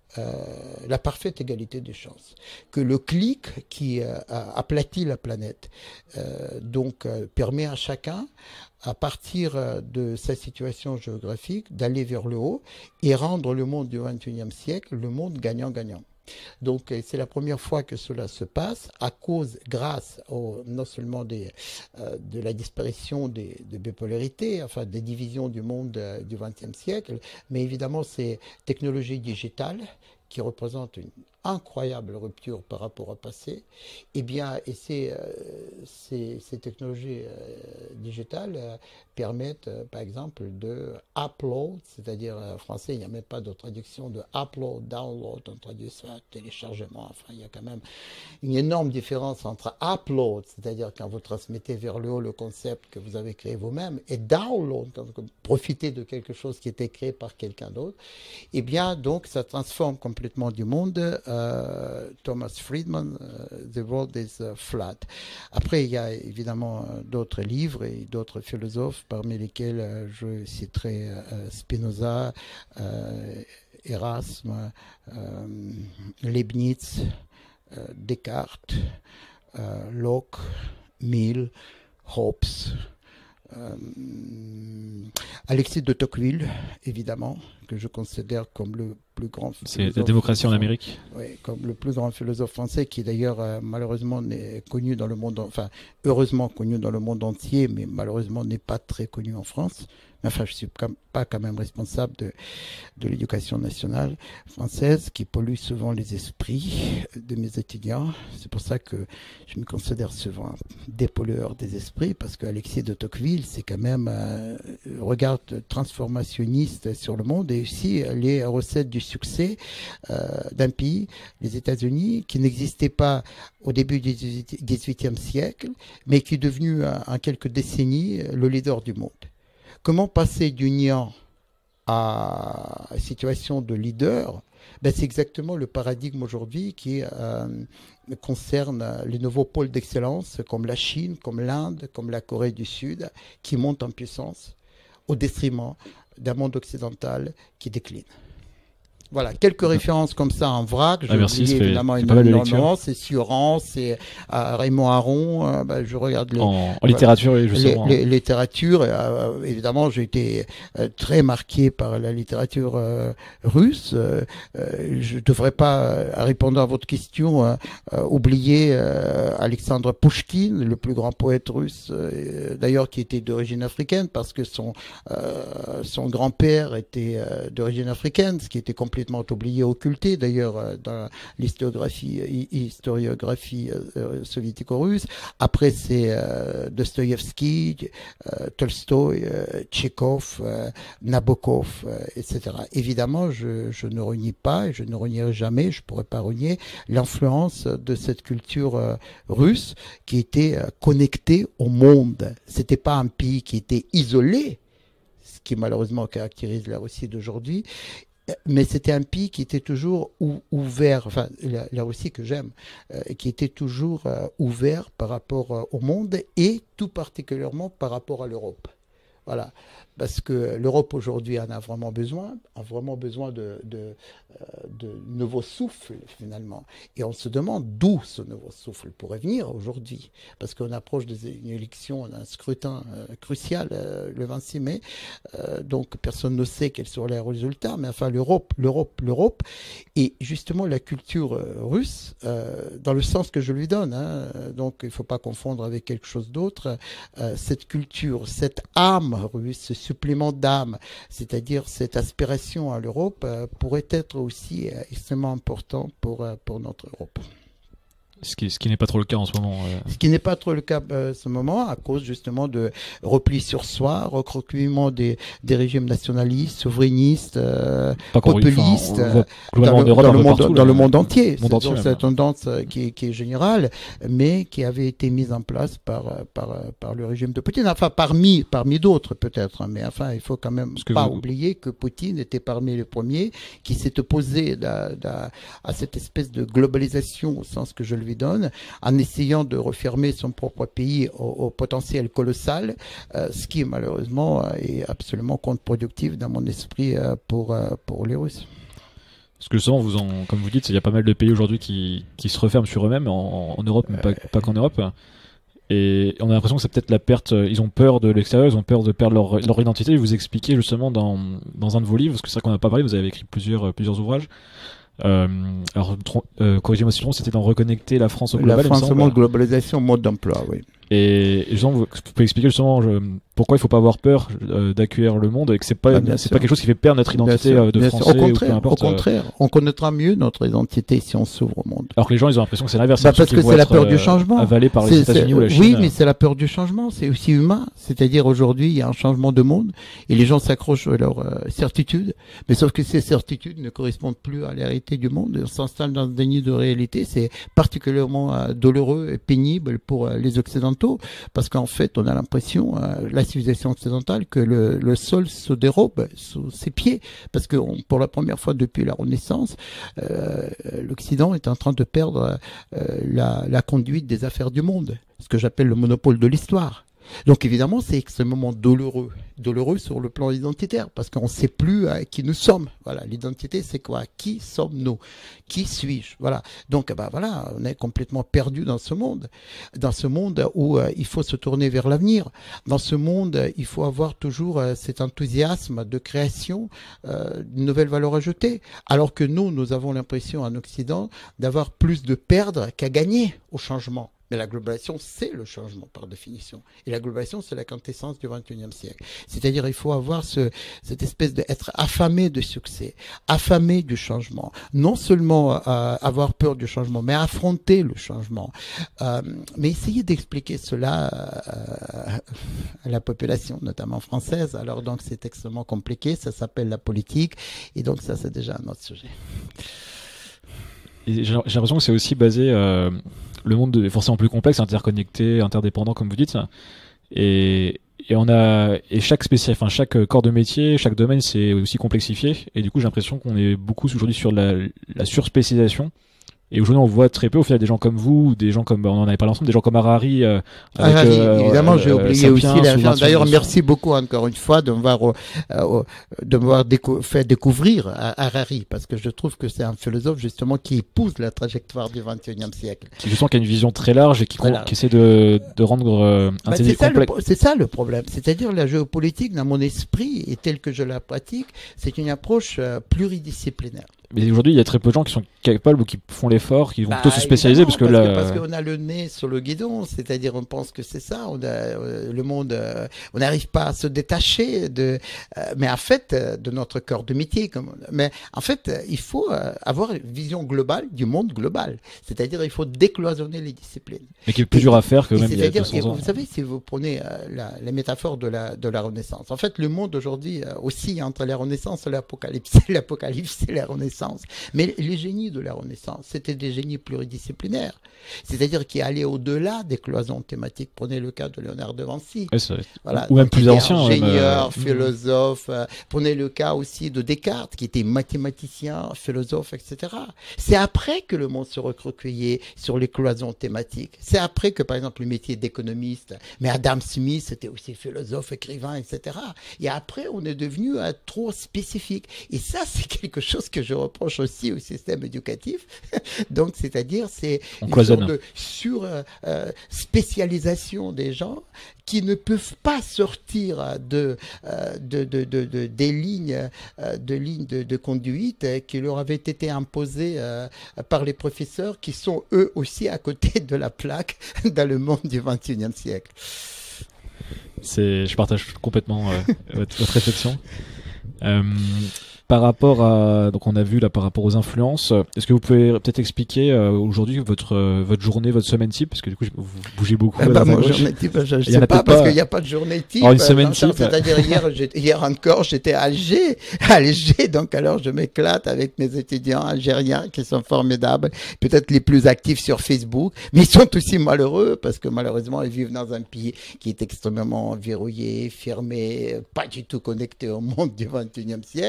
euh, la parfaite égalité des chances, que le clic qui euh, aplatit la planète, euh, donc euh, permet à chacun, à partir de sa situation géographique, d'aller vers le haut et rendre le monde du vingt et unième siècle le monde gagnant-gagnant. Donc c'est la première fois que cela se passe à cause, grâce au, non seulement des, euh, de la disparition des, des bipolarités, enfin des divisions du monde euh, du vingtième siècle, mais évidemment ces technologies digitales qui représentent une incroyable rupture par rapport au passé, et bien, et ces, euh, ces, ces technologies euh, digitales euh, permettent, euh, par exemple, de upload, c'est-à-dire en français, il n'y a même pas de traduction de upload, download, on traduit ça, téléchargement, enfin, il y a quand même une énorme différence entre upload, c'est-à-dire quand vous transmettez vers le haut le concept que vous avez créé vous-même, et download, quand vous profitez de quelque chose qui était créé par quelqu'un d'autre, et bien, donc, ça transforme complètement du monde. Uh, Thomas Friedman, uh, The World is uh, Flat. Après, il y a évidemment uh, d'autres livres et d'autres philosophes, parmi lesquels uh, je citerai uh, Spinoza, uh, Erasme, uh, Leibniz, uh, Descartes, uh, Locke, Mill, Hobbes, euh, Alexis de Tocqueville, évidemment, que je considère comme le plus grand philosophe. C'est la démocratie en Amérique. Oui, comme le plus grand philosophe français, qui d'ailleurs euh, malheureusement n'est connu dans le monde, enfin heureusement connu dans le monde entier, mais malheureusement n'est pas très connu en France. Enfin, je ne suis pas quand même responsable de, de l'éducation nationale française, qui pollue souvent les esprits de mes étudiants. C'est pour ça que je me considère souvent dépollueur des esprits, parce qu'Alexis de Tocqueville, c'est quand même un regard transformationniste sur le monde, et aussi les recettes du succès euh, d'un pays, les États-Unis, qui n'existait pas au début du dix-huitième siècle, mais qui est devenu en quelques décennies le leader du monde. Comment passer du néant à une situation de leader? Ben, c'est exactement le paradigme aujourd'hui qui euh, concerne les nouveaux pôles d'excellence comme la Chine, comme l'Inde, comme la Corée du Sud, qui montent en puissance au détriment d'un monde occidental qui décline. Voilà, quelques références comme ça en vrac. J'ai ah, merci, oublié fait, évidemment énormément. C'est Sioran, c'est euh, Raymond Aron. Euh, bah, je regarde les, en, en littérature, voilà, justement. Les, les littératures. Euh, évidemment, j'ai été euh, très marqué par la littérature euh, russe. Euh, je ne devrais pas, euh, répondre à votre question, euh, euh, oublier euh, Alexandre Pouchkine, le plus grand poète russe, euh, d'ailleurs qui était d'origine africaine, parce que son euh, son grand-père était euh, d'origine africaine, ce qui était complètement oublié, occulté d'ailleurs dans l'historiographie historiographie euh, soviético-russe. Après, c'est euh, Dostoïevski, euh, Tolstoï, euh, Tchekhov, euh, Nabokov, euh, et cetera. Évidemment, je, je ne renie pas, et je ne renierai jamais, je ne pourrais pas renier l'influence de cette culture euh, russe qui était euh, connectée au monde. C'était pas un pays qui était isolé, ce qui malheureusement caractérise la Russie d'aujourd'hui, mais c'était un pays qui était toujours ou, ouvert, enfin la, la Russie que j'aime, euh, qui était toujours euh, ouvert par rapport euh, au monde, et tout particulièrement par rapport à l'Europe. Voilà, parce que l'Europe aujourd'hui en a vraiment besoin, a vraiment besoin de, de, euh, de nouveaux souffles finalement. Et on se demande d'où ce nouveau souffle pourrait venir aujourd'hui, parce qu'on approche d'une élection, d'un scrutin euh, crucial euh, le vingt-six mai, euh, donc personne ne sait quels seront les résultats, mais enfin l'Europe, l'Europe, l'Europe, et justement la culture euh, russe, euh, dans le sens que je lui donne, hein, donc il ne faut pas confondre avec quelque chose d'autre, euh, cette culture, cette âme russe, ce supplément d'âme, c'est-à-dire cette aspiration à l'Europe, euh, pourrait être aussi euh, extrêmement important pour, euh, pour notre Europe. Ce qui, ce qui n'est pas trop le cas en ce moment. Euh... Ce qui n'est pas trop le cas en ce moment, à cause justement de repli sur soi, recroquement des, des régimes nationalistes, souverainistes, euh, populistes, euh, dans, le, dans, le monde, partout, dans le monde entier. Monde entier c'est une tendance qui est, qui est générale, mais qui avait été mise en place par, par, par le régime de Poutine. Enfin, parmi, parmi d'autres peut-être, mais enfin, il faut quand même pas vous... oublier que Poutine était parmi les premiers qui s'est opposé à, à, à cette espèce de globalisation, au sens que je le donne, en essayant de refermer son propre pays au, au potentiel colossal, euh, ce qui malheureusement est absolument contre-productif dans mon esprit euh, pour, euh, pour les Russes. Parce que justement, vous en, comme vous dites, il y a pas mal de pays aujourd'hui qui, qui se referment sur eux-mêmes, en, en Europe, mais pas, pas qu'en Europe. Et on a l'impression que c'est peut-être la perte, ils ont peur de l'extérieur, ils ont peur de perdre leur, leur identité. Vous expliquez justement dans, dans un de vos livres, parce que c'est vrai qu'on n'a pas parlé, vous avez écrit plusieurs, plusieurs ouvrages. Euh, alors, euh, corrigez-moi si je me trompe, c'était dans Reconnecter la France au global. La France au monde, globalisation, mode d'emploi, oui. Et justement, vous pouvez expliquer justement je, pourquoi il faut pas avoir peur euh, d'accueillir le monde et que c'est pas ah, c'est pas quelque chose qui fait perdre notre identité euh, de bien français. Au contraire, ou peu importe, au contraire, euh... on connaîtra mieux notre identité si on s'ouvre au monde. Alors que les gens, ils ont l'impression que c'est l'inverse. Bah parce que c'est la peur du changement. Avalé par les États-Unis ou la Chine. Oui, mais c'est la peur du changement. C'est aussi humain. C'est-à-dire aujourd'hui, il y a un changement de monde et les gens s'accrochent à leurs euh, certitudes. Mais sauf que ces certitudes ne correspondent plus à la réalité du monde. Et on s'installe dans un déni de réalité. C'est particulièrement euh, douloureux et pénible pour euh, les Occidentaux parce que en fait, on a l'impression, euh, la civilisation occidentale, que le, le sol se dérobe sous ses pieds, parce que on, pour la première fois depuis la Renaissance, euh, l'Occident est en train de perdre euh, la, la conduite des affaires du monde, ce que j'appelle le monopole de l'histoire. Donc évidemment, c'est extrêmement douloureux, douloureux sur le plan identitaire, parce qu'on ne sait plus euh, qui nous sommes. Voilà, l'identité, c'est quoi? Qui sommes-nous? Qui suis-je? Voilà. Donc, bah voilà, on est complètement perdu dans ce monde, dans ce monde où euh, il faut se tourner vers l'avenir. Dans ce monde, il faut avoir toujours euh, cet enthousiasme de création, euh, d'une nouvelle valeur ajoutée. Alors que nous, nous avons l'impression en Occident d'avoir plus de perdre qu'à gagner au changement. Mais la globalisation, c'est le changement par définition. Et la globalisation, c'est la quintessence du vingt et unième siècle. C'est-à-dire, il faut avoir ce, cette espèce d'être affamé de succès, affamé du changement. Non seulement euh, avoir peur du changement, mais affronter le changement. Euh, mais essayer d'expliquer cela euh, à la population, notamment française. Alors donc, c'est extrêmement compliqué. Ça s'appelle la politique. Et donc, ça, c'est déjà un autre sujet. Et j'ai l'impression que c'est aussi basé... Euh... Le monde est forcément plus complexe, interconnecté, interdépendant, comme vous dites. Et, et on a, et chaque spécial, enfin, chaque corps de métier, chaque domaine, c'est aussi complexifié. Et du coup, j'ai l'impression qu'on est beaucoup aujourd'hui sur la, la surspécialisation. Et aujourd'hui, on voit très peu, au final, des gens comme vous, ou des gens comme, on en avait parlé ensemble, des gens comme Harari. Euh, avec, Harari, euh, évidemment, euh, j'ai oublié euh, aussi la Sapiens, D'ailleurs, merci beaucoup encore une fois de m'avoir, euh, de m'avoir décou fait découvrir Harari, parce que je trouve que c'est un philosophe, justement, qui épouse la trajectoire du vingt et unième siècle. Qui, justement, qui a une vision très large et qui, voilà. qui essaie de, de rendre, euh, un bah, c'est ça, c'est ça le problème. C'est-à-dire, la géopolitique, dans mon esprit, et tel que je la pratique, c'est une approche euh, pluridisciplinaire. Mais aujourd'hui, il y a très peu de gens qui sont capables ou qui font l'effort, qui vont bah, plutôt se spécialiser parce que parce là. Que, parce qu'on a le nez sur le guidon, c'est-à-dire on pense que c'est ça. On a euh, le monde, euh, on n'arrive pas à se détacher de, euh, mais en fait, euh, de notre corps de métier. Comme, mais en fait, euh, il faut euh, avoir une vision globale du monde global. C'est-à-dire, il faut décloisonner les disciplines. Mais qui est plus et, dur à faire que même il y a deux cents ans. Vous savez, si vous prenez euh, la, les métaphores de la de la Renaissance, en fait, le monde aujourd'hui euh, aussi entre la Renaissance et l'Apocalypse, l'Apocalypse et la Renaissance. Mais les génies de la Renaissance, c'était des génies pluridisciplinaires. C'est-à-dire qui allaient au-delà des cloisons thématiques. Prenez le cas de Léonard de Vinci. Oui, voilà, ou même plus ancien. Ingénieur, euh... philosophe. Euh, prenez le cas aussi de Descartes, qui était mathématicien, philosophe, et cetera. C'est après que le monde se recroquevillait sur les cloisons thématiques. C'est après que, par exemple, le métier d'économiste, mais Adam Smith, c'était aussi philosophe, écrivain, et cetera. Et après, on est devenu euh, trop spécifique. Et ça, c'est quelque chose que je reproche aussi aussi au système éducatif. Donc, c'est-à-dire, c'est une sorte de sur-spécialisation euh, des gens qui ne peuvent pas sortir de, euh, de, de, de, de, des lignes, euh, de, lignes de, de conduite qui leur avaient été imposées euh, par les professeurs qui sont eux aussi à côté de la plaque dans le monde du vingt et unième siècle. C'est, je partage complètement euh, votre, votre réflexion. Euh, Par rapport à, donc on a vu là par rapport aux influences, est-ce que vous pouvez peut-être expliquer euh, aujourd'hui votre euh, votre journée, votre semaine type, parce que du coup vous bougez beaucoup. Ah bah, mon journée type, je ne sais pas parce qu'il n'y a pas de journée type. Alors, une semaine type. C'est-à-dire hier, hier encore, j'étais à Alger, à Alger, donc alors je m'éclate avec mes étudiants algériens qui sont formidables, peut-être les plus actifs sur Facebook, mais ils sont aussi malheureux parce que malheureusement ils vivent dans un pays qui est extrêmement verrouillé, fermé, pas du tout connecté au monde du vingt et unième siècle.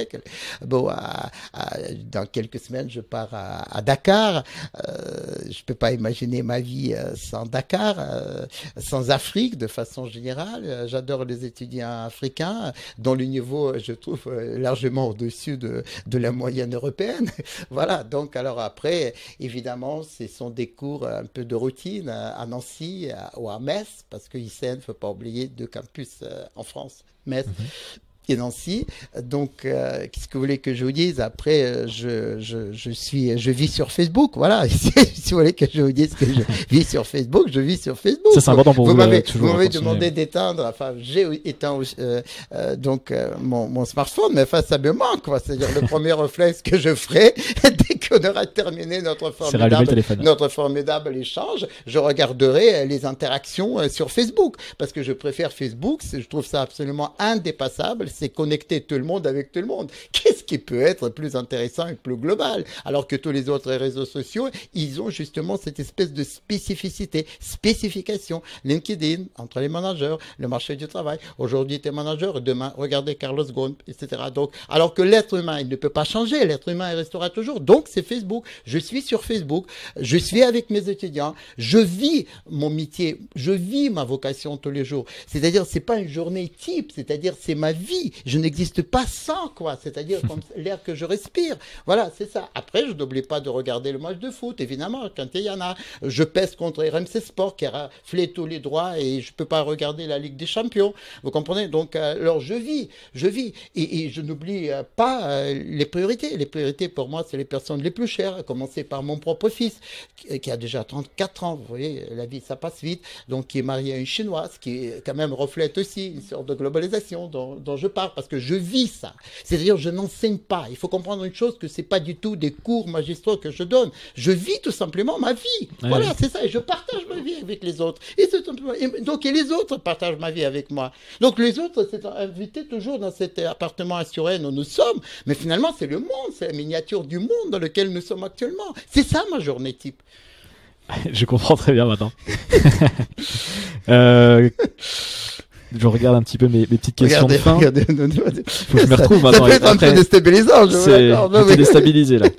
Bon, à, à, dans quelques semaines, je pars à, à Dakar. Euh, je peux pas imaginer ma vie sans Dakar, euh, sans Afrique de façon générale. J'adore les étudiants africains, dont le niveau, je trouve, largement au-dessus de, de la moyenne européenne. Voilà. Donc, alors après, évidemment, ce sont des cours un peu de routine à Nancy ou à Metz, parce que I C N, il ne faut pas oublier deux campus en France, Metz. Mm-hmm. Et Nancy. Donc, euh, qu'est-ce que vous voulez que je vous dise? Après, je, je, je suis, je vis sur Facebook. Voilà. Si vous voulez que je vous dise que je vis sur Facebook, je vis sur Facebook. Ça, c'est important pour vous. Vous m'avez, vous m'avez demandé d'éteindre. Enfin, j'ai éteint euh, euh, donc euh, mon, mon smartphone, mais enfin, ça me manque, quoi. C'est-à-dire le premier réflexe que je ferai dès qu'on aura terminé notre formidable, notre formidable échange, je regarderai les interactions sur Facebook, parce que je préfère Facebook. Je trouve ça absolument indépassable. C'est connecter tout le monde avec tout le monde. Qu'est-ce qui peut être plus intéressant et plus global? Alors que tous les autres réseaux sociaux, ils ont justement cette espèce de spécificité, spécification. LinkedIn, entre les managers, le marché du travail. Aujourd'hui, tu es manager, demain, regardez Carlos Ghosn, et cetera. Donc, alors que l'être humain, il ne peut pas changer. L'être humain, il restera toujours. Donc, c'est Facebook. Je suis sur Facebook. Je suis avec mes étudiants. Je vis mon métier. Je vis ma vocation tous les jours. C'est-à-dire, c'est pas une journée type. C'est-à-dire, c'est ma vie. Je n'existe pas sans, quoi. C'est-à-dire comme l'air que je respire. Voilà, c'est ça. Après, je n'oublie pas de regarder le match de foot, évidemment, quand il y en a. Je pèse contre R M C Sport qui a raflé tous les droits et je ne peux pas regarder la Ligue des Champions. Vous comprenez? Donc, euh, alors, je vis, je vis. Et, et je n'oublie euh, pas euh, les priorités. Les priorités, pour moi, c'est les personnes les plus chères, à commencer par mon propre fils, qui, qui a déjà trente-quatre ans. Vous voyez, la vie, ça passe vite. Donc, qui est marié à une Chinoise, qui, quand même, reflète aussi une sorte de globalisation dont, dont je parle, parce que je vis ça. C'est-à-dire, je n'enseigne pas. Il faut comprendre une chose, que c'est pas du tout des cours magistraux que je donne. Je vis tout simplement ma vie. Ouais, voilà, oui. C'est ça. Et je partage ma vie avec les autres. Et c'est simplement... et donc, et les autres partagent ma vie avec moi. Donc, les autres, c'est invité toujours dans cet appartement à Suresnes où nous sommes. Mais finalement, c'est le monde. C'est la miniature du monde dans lequel nous sommes actuellement. C'est ça, ma journée type. Je comprends très bien maintenant. euh... Je regarde un petit peu mes, mes petites questions regardez, de fin. Regardez, faut que je me retrouve maintenant. Ça peut être un peu déstabilisant. Je c'est, j'étais déstabilisé là.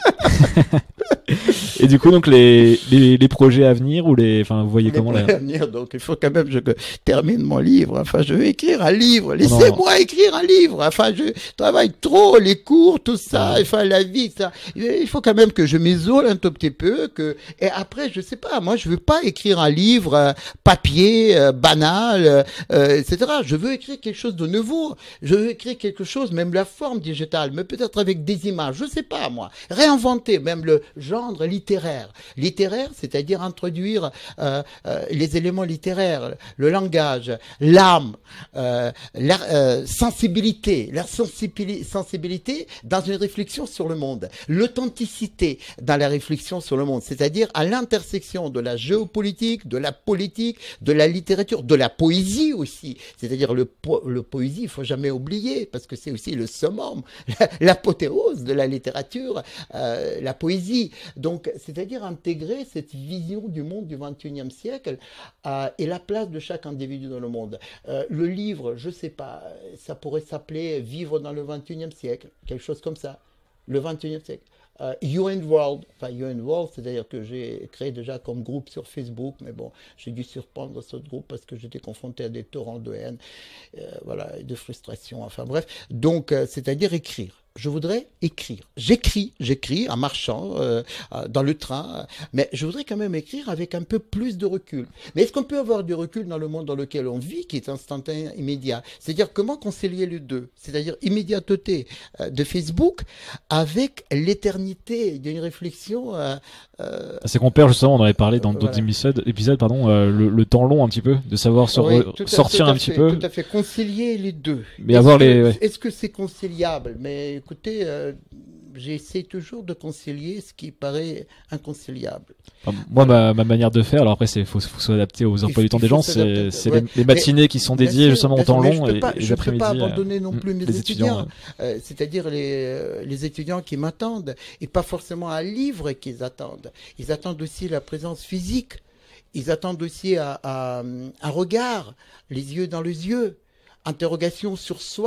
Et du coup, donc les, les, les projets à venir ou les, enfin, vous voyez les comment projets là à venir, donc il faut quand même que je termine mon livre. Enfin, je vais écrire un livre. Laissez-moi écrire un livre. Enfin, je travaille trop, les cours, tout ça. Ouais. Enfin, la vie, ça. Il faut quand même que je m'isole un tout petit peu. Que et après, je sais pas. Moi, je veux pas écrire un livre euh, papier, euh, banal, euh, et cetera. Je veux écrire quelque chose de nouveau. Je veux écrire quelque chose, même la forme digitale, mais peut-être avec des images. Je sais pas moi. Réinventer même le genre littéraire. Littéraire, c'est-à-dire introduire euh, euh, les éléments littéraires, le langage, l'âme, euh, la euh, sensibilité, la sensibili- sensibilité dans une réflexion sur le monde, l'authenticité dans la réflexion sur le monde, c'est-à-dire à l'intersection de la géopolitique, de la politique, de la littérature, de la poésie aussi. C'est-à-dire le, po- le poésie, il faut jamais oublier, parce que c'est aussi le summum, l'apothéose de la littérature, euh, la poésie. Donc, c'est-à-dire intégrer cette vision du monde du vingt et unième siècle euh, et la place de chaque individu dans le monde. Euh, le livre, je sais pas, ça pourrait s'appeler « Vivre dans le vingt et unième siècle », quelque chose comme ça. Le vingt et unième siècle. Uh, You and World, enfin You and World, c'est-à-dire que j'ai créé déjà comme groupe sur Facebook, mais bon, j'ai dû surprendre ce groupe parce que j'étais confronté à des torrents de haine, euh, voilà, et de frustration, enfin bref. Donc, euh, c'est-à-dire écrire. Je voudrais écrire. J'écris, j'écris en marchant euh, dans le train, mais je voudrais quand même écrire avec un peu plus de recul. Mais est-ce qu'on peut avoir du recul dans le monde dans lequel on vit, qui est instantané, immédiat? C'est-à-dire comment concilier les deux? C'est-à-dire immédiateté euh, de Facebook avec l'éternité d'une réflexion. Euh, euh, C'est qu'on perd justement, on en avait parlé dans d'autres voilà. épisodes, épisodes pardon, euh, le, le temps long un petit peu, de savoir se oui, re- sortir fait, un petit fait, peu. Tout à fait, concilier les deux. Mais est-ce avoir que, les. Ouais. Est-ce que c'est conciliable? Mais écoutez, euh, j'essaie toujours de concilier ce qui paraît inconciliable. Enfin, moi, ma, ma manière de faire, alors après, il faut, faut s'adapter aux emplois du temps des gens, c'est, c'est ouais. les, les matinées mais, qui sont dédiées justement au temps long et, pas, et les je après-midi. Je ne peux pas abandonner non plus euh, mes étudiants, étudiants euh, c'est-à-dire les, les étudiants qui m'attendent, et pas forcément un livre qu'ils attendent. Ils attendent aussi la présence physique, ils attendent aussi un regard, les yeux dans les yeux, interrogation sur soi,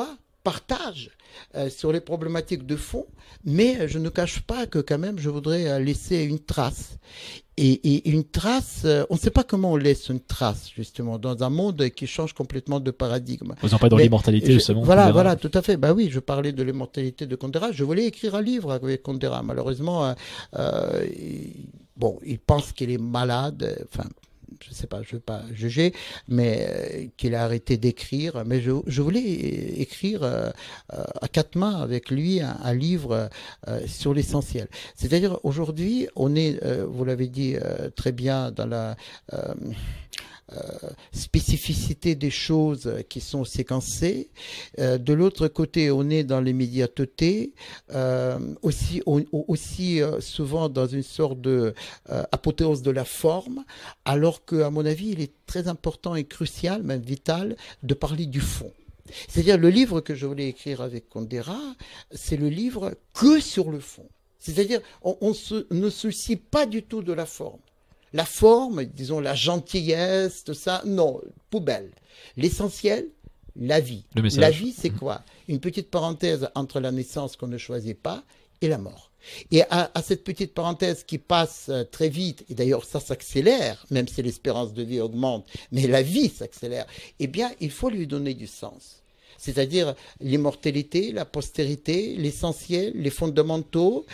partage euh, sur les problématiques de fond, mais je ne cache pas que quand même je voudrais euh, laisser une trace. Et, et une trace, euh, on ne sait pas comment on laisse une trace, justement, dans un monde qui change complètement de paradigme. Vous en parlez dans l'immortalité, justement. Voilà, voilà, tout à fait. Bah oui, je parlais de l'immortalité de Kundera. Je voulais écrire un livre avec Kundera. Malheureusement, euh, euh, il, bon, il pense qu'il est malade, enfin... je ne sais pas, je ne veux pas juger, mais euh, qu'il a arrêté d'écrire. Mais je, je voulais écrire euh, à quatre mains avec lui un, un livre euh, sur l'essentiel. C'est-à-dire, aujourd'hui, on est, euh, vous l'avez dit euh, très bien, dans la... Euh, Euh, spécificité des choses qui sont séquencées. Euh, de l'autre côté, on est dans l'immédiateté, euh, aussi, on, aussi euh, souvent dans une sorte de euh, apothéose de la forme, alors que, à mon avis, il est très important et crucial, même vital, de parler du fond. C'est-à-dire, le livre que je voulais écrire avec Kundera, c'est le livre que sur le fond. C'est-à-dire, on, on se, ne se soucie pas du tout de la forme. La forme, disons la gentillesse, tout ça, non, poubelle. L'essentiel, la vie. La vie, c'est quoi? Une petite parenthèse entre la naissance qu'on ne choisit pas et la mort. Et à, à cette petite parenthèse qui passe très vite, et d'ailleurs ça s'accélère, même si l'espérance de vie augmente, mais la vie s'accélère, eh bien, il faut lui donner du sens. C'est-à-dire l'immortalité, la postérité, l'essentiel, les fondamentaux,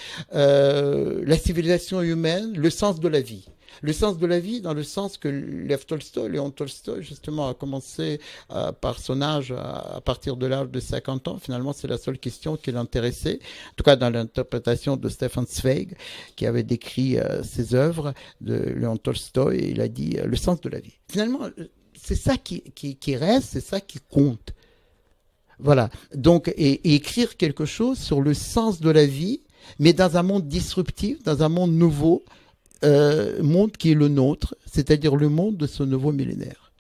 euh, la civilisation humaine, le sens de la vie. Le sens de la vie dans le sens que Lev Tolstoï, Léon Tolstoï, justement, a commencé euh, par son âge, à, à partir de l'âge de cinquante ans. Finalement, c'est la seule question qui l'intéressait. En tout cas, dans l'interprétation de Stefan Zweig, qui avait décrit euh, ses œuvres de Léon Tolstoï, il a dit euh, le sens de la vie. Finalement, c'est ça qui, qui, qui reste, c'est ça qui compte. Voilà. Donc, et, et écrire quelque chose sur le sens de la vie, mais dans un monde disruptif, dans un monde nouveau, Euh, monde qui est le nôtre, c'est-à-dire le monde de ce nouveau millénaire.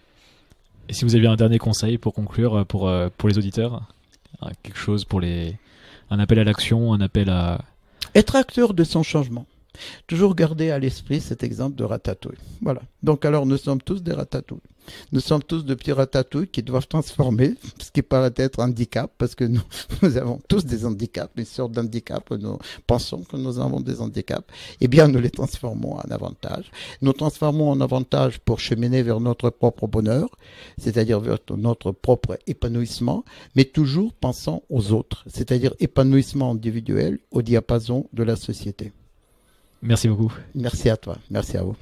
Et si vous aviez un dernier conseil pour conclure, pour, pour les auditeurs, quelque chose pour les... un appel à l'action, un appel à... Être acteur de son changement. Toujours garder à l'esprit cet exemple de Ratatouille. Voilà. Donc alors nous sommes tous des ratatouilles. Nous sommes tous de petits ratatouilles qui doivent transformer ce qui paraît être un handicap, parce que nous, nous avons tous des handicaps, une sorte d'handicap, nous pensons que nous avons des handicaps, eh bien nous les transformons en avantage. Nous transformons en avantage pour cheminer vers notre propre bonheur, c'est-à-dire vers notre propre épanouissement, mais toujours pensant aux autres, c'est-à-dire épanouissement individuel au diapason de la société. Merci beaucoup. Merci à toi, merci à vous.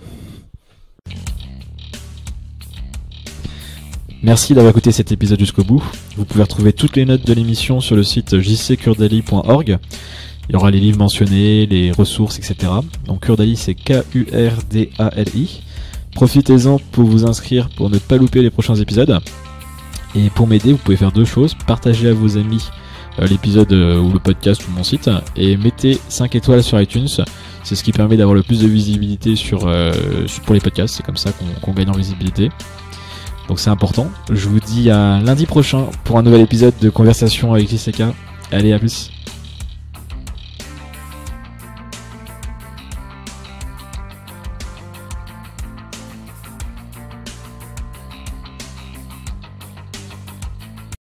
Merci d'avoir écouté cet épisode jusqu'au bout. Vous pouvez retrouver toutes les notes de l'émission sur le site j c kurdali point org. Il y aura les livres mentionnés, les ressources, et cetera. Donc Kurdali, c'est K U R D A L I. Profitez-en pour vous inscrire pour ne pas louper les prochains épisodes. Et pour m'aider, vous pouvez faire deux choses. Partagez à vos amis euh, l'épisode euh, ou le podcast ou mon site. Et mettez cinq étoiles sur iTunes. C'est ce qui permet d'avoir le plus de visibilité sur, euh, pour les podcasts. C'est comme ça qu'on qu'on gagne en visibilité. Donc c'est important. Je vous dis à lundi prochain pour un nouvel épisode de Conversation avec J C K. Allez, à plus.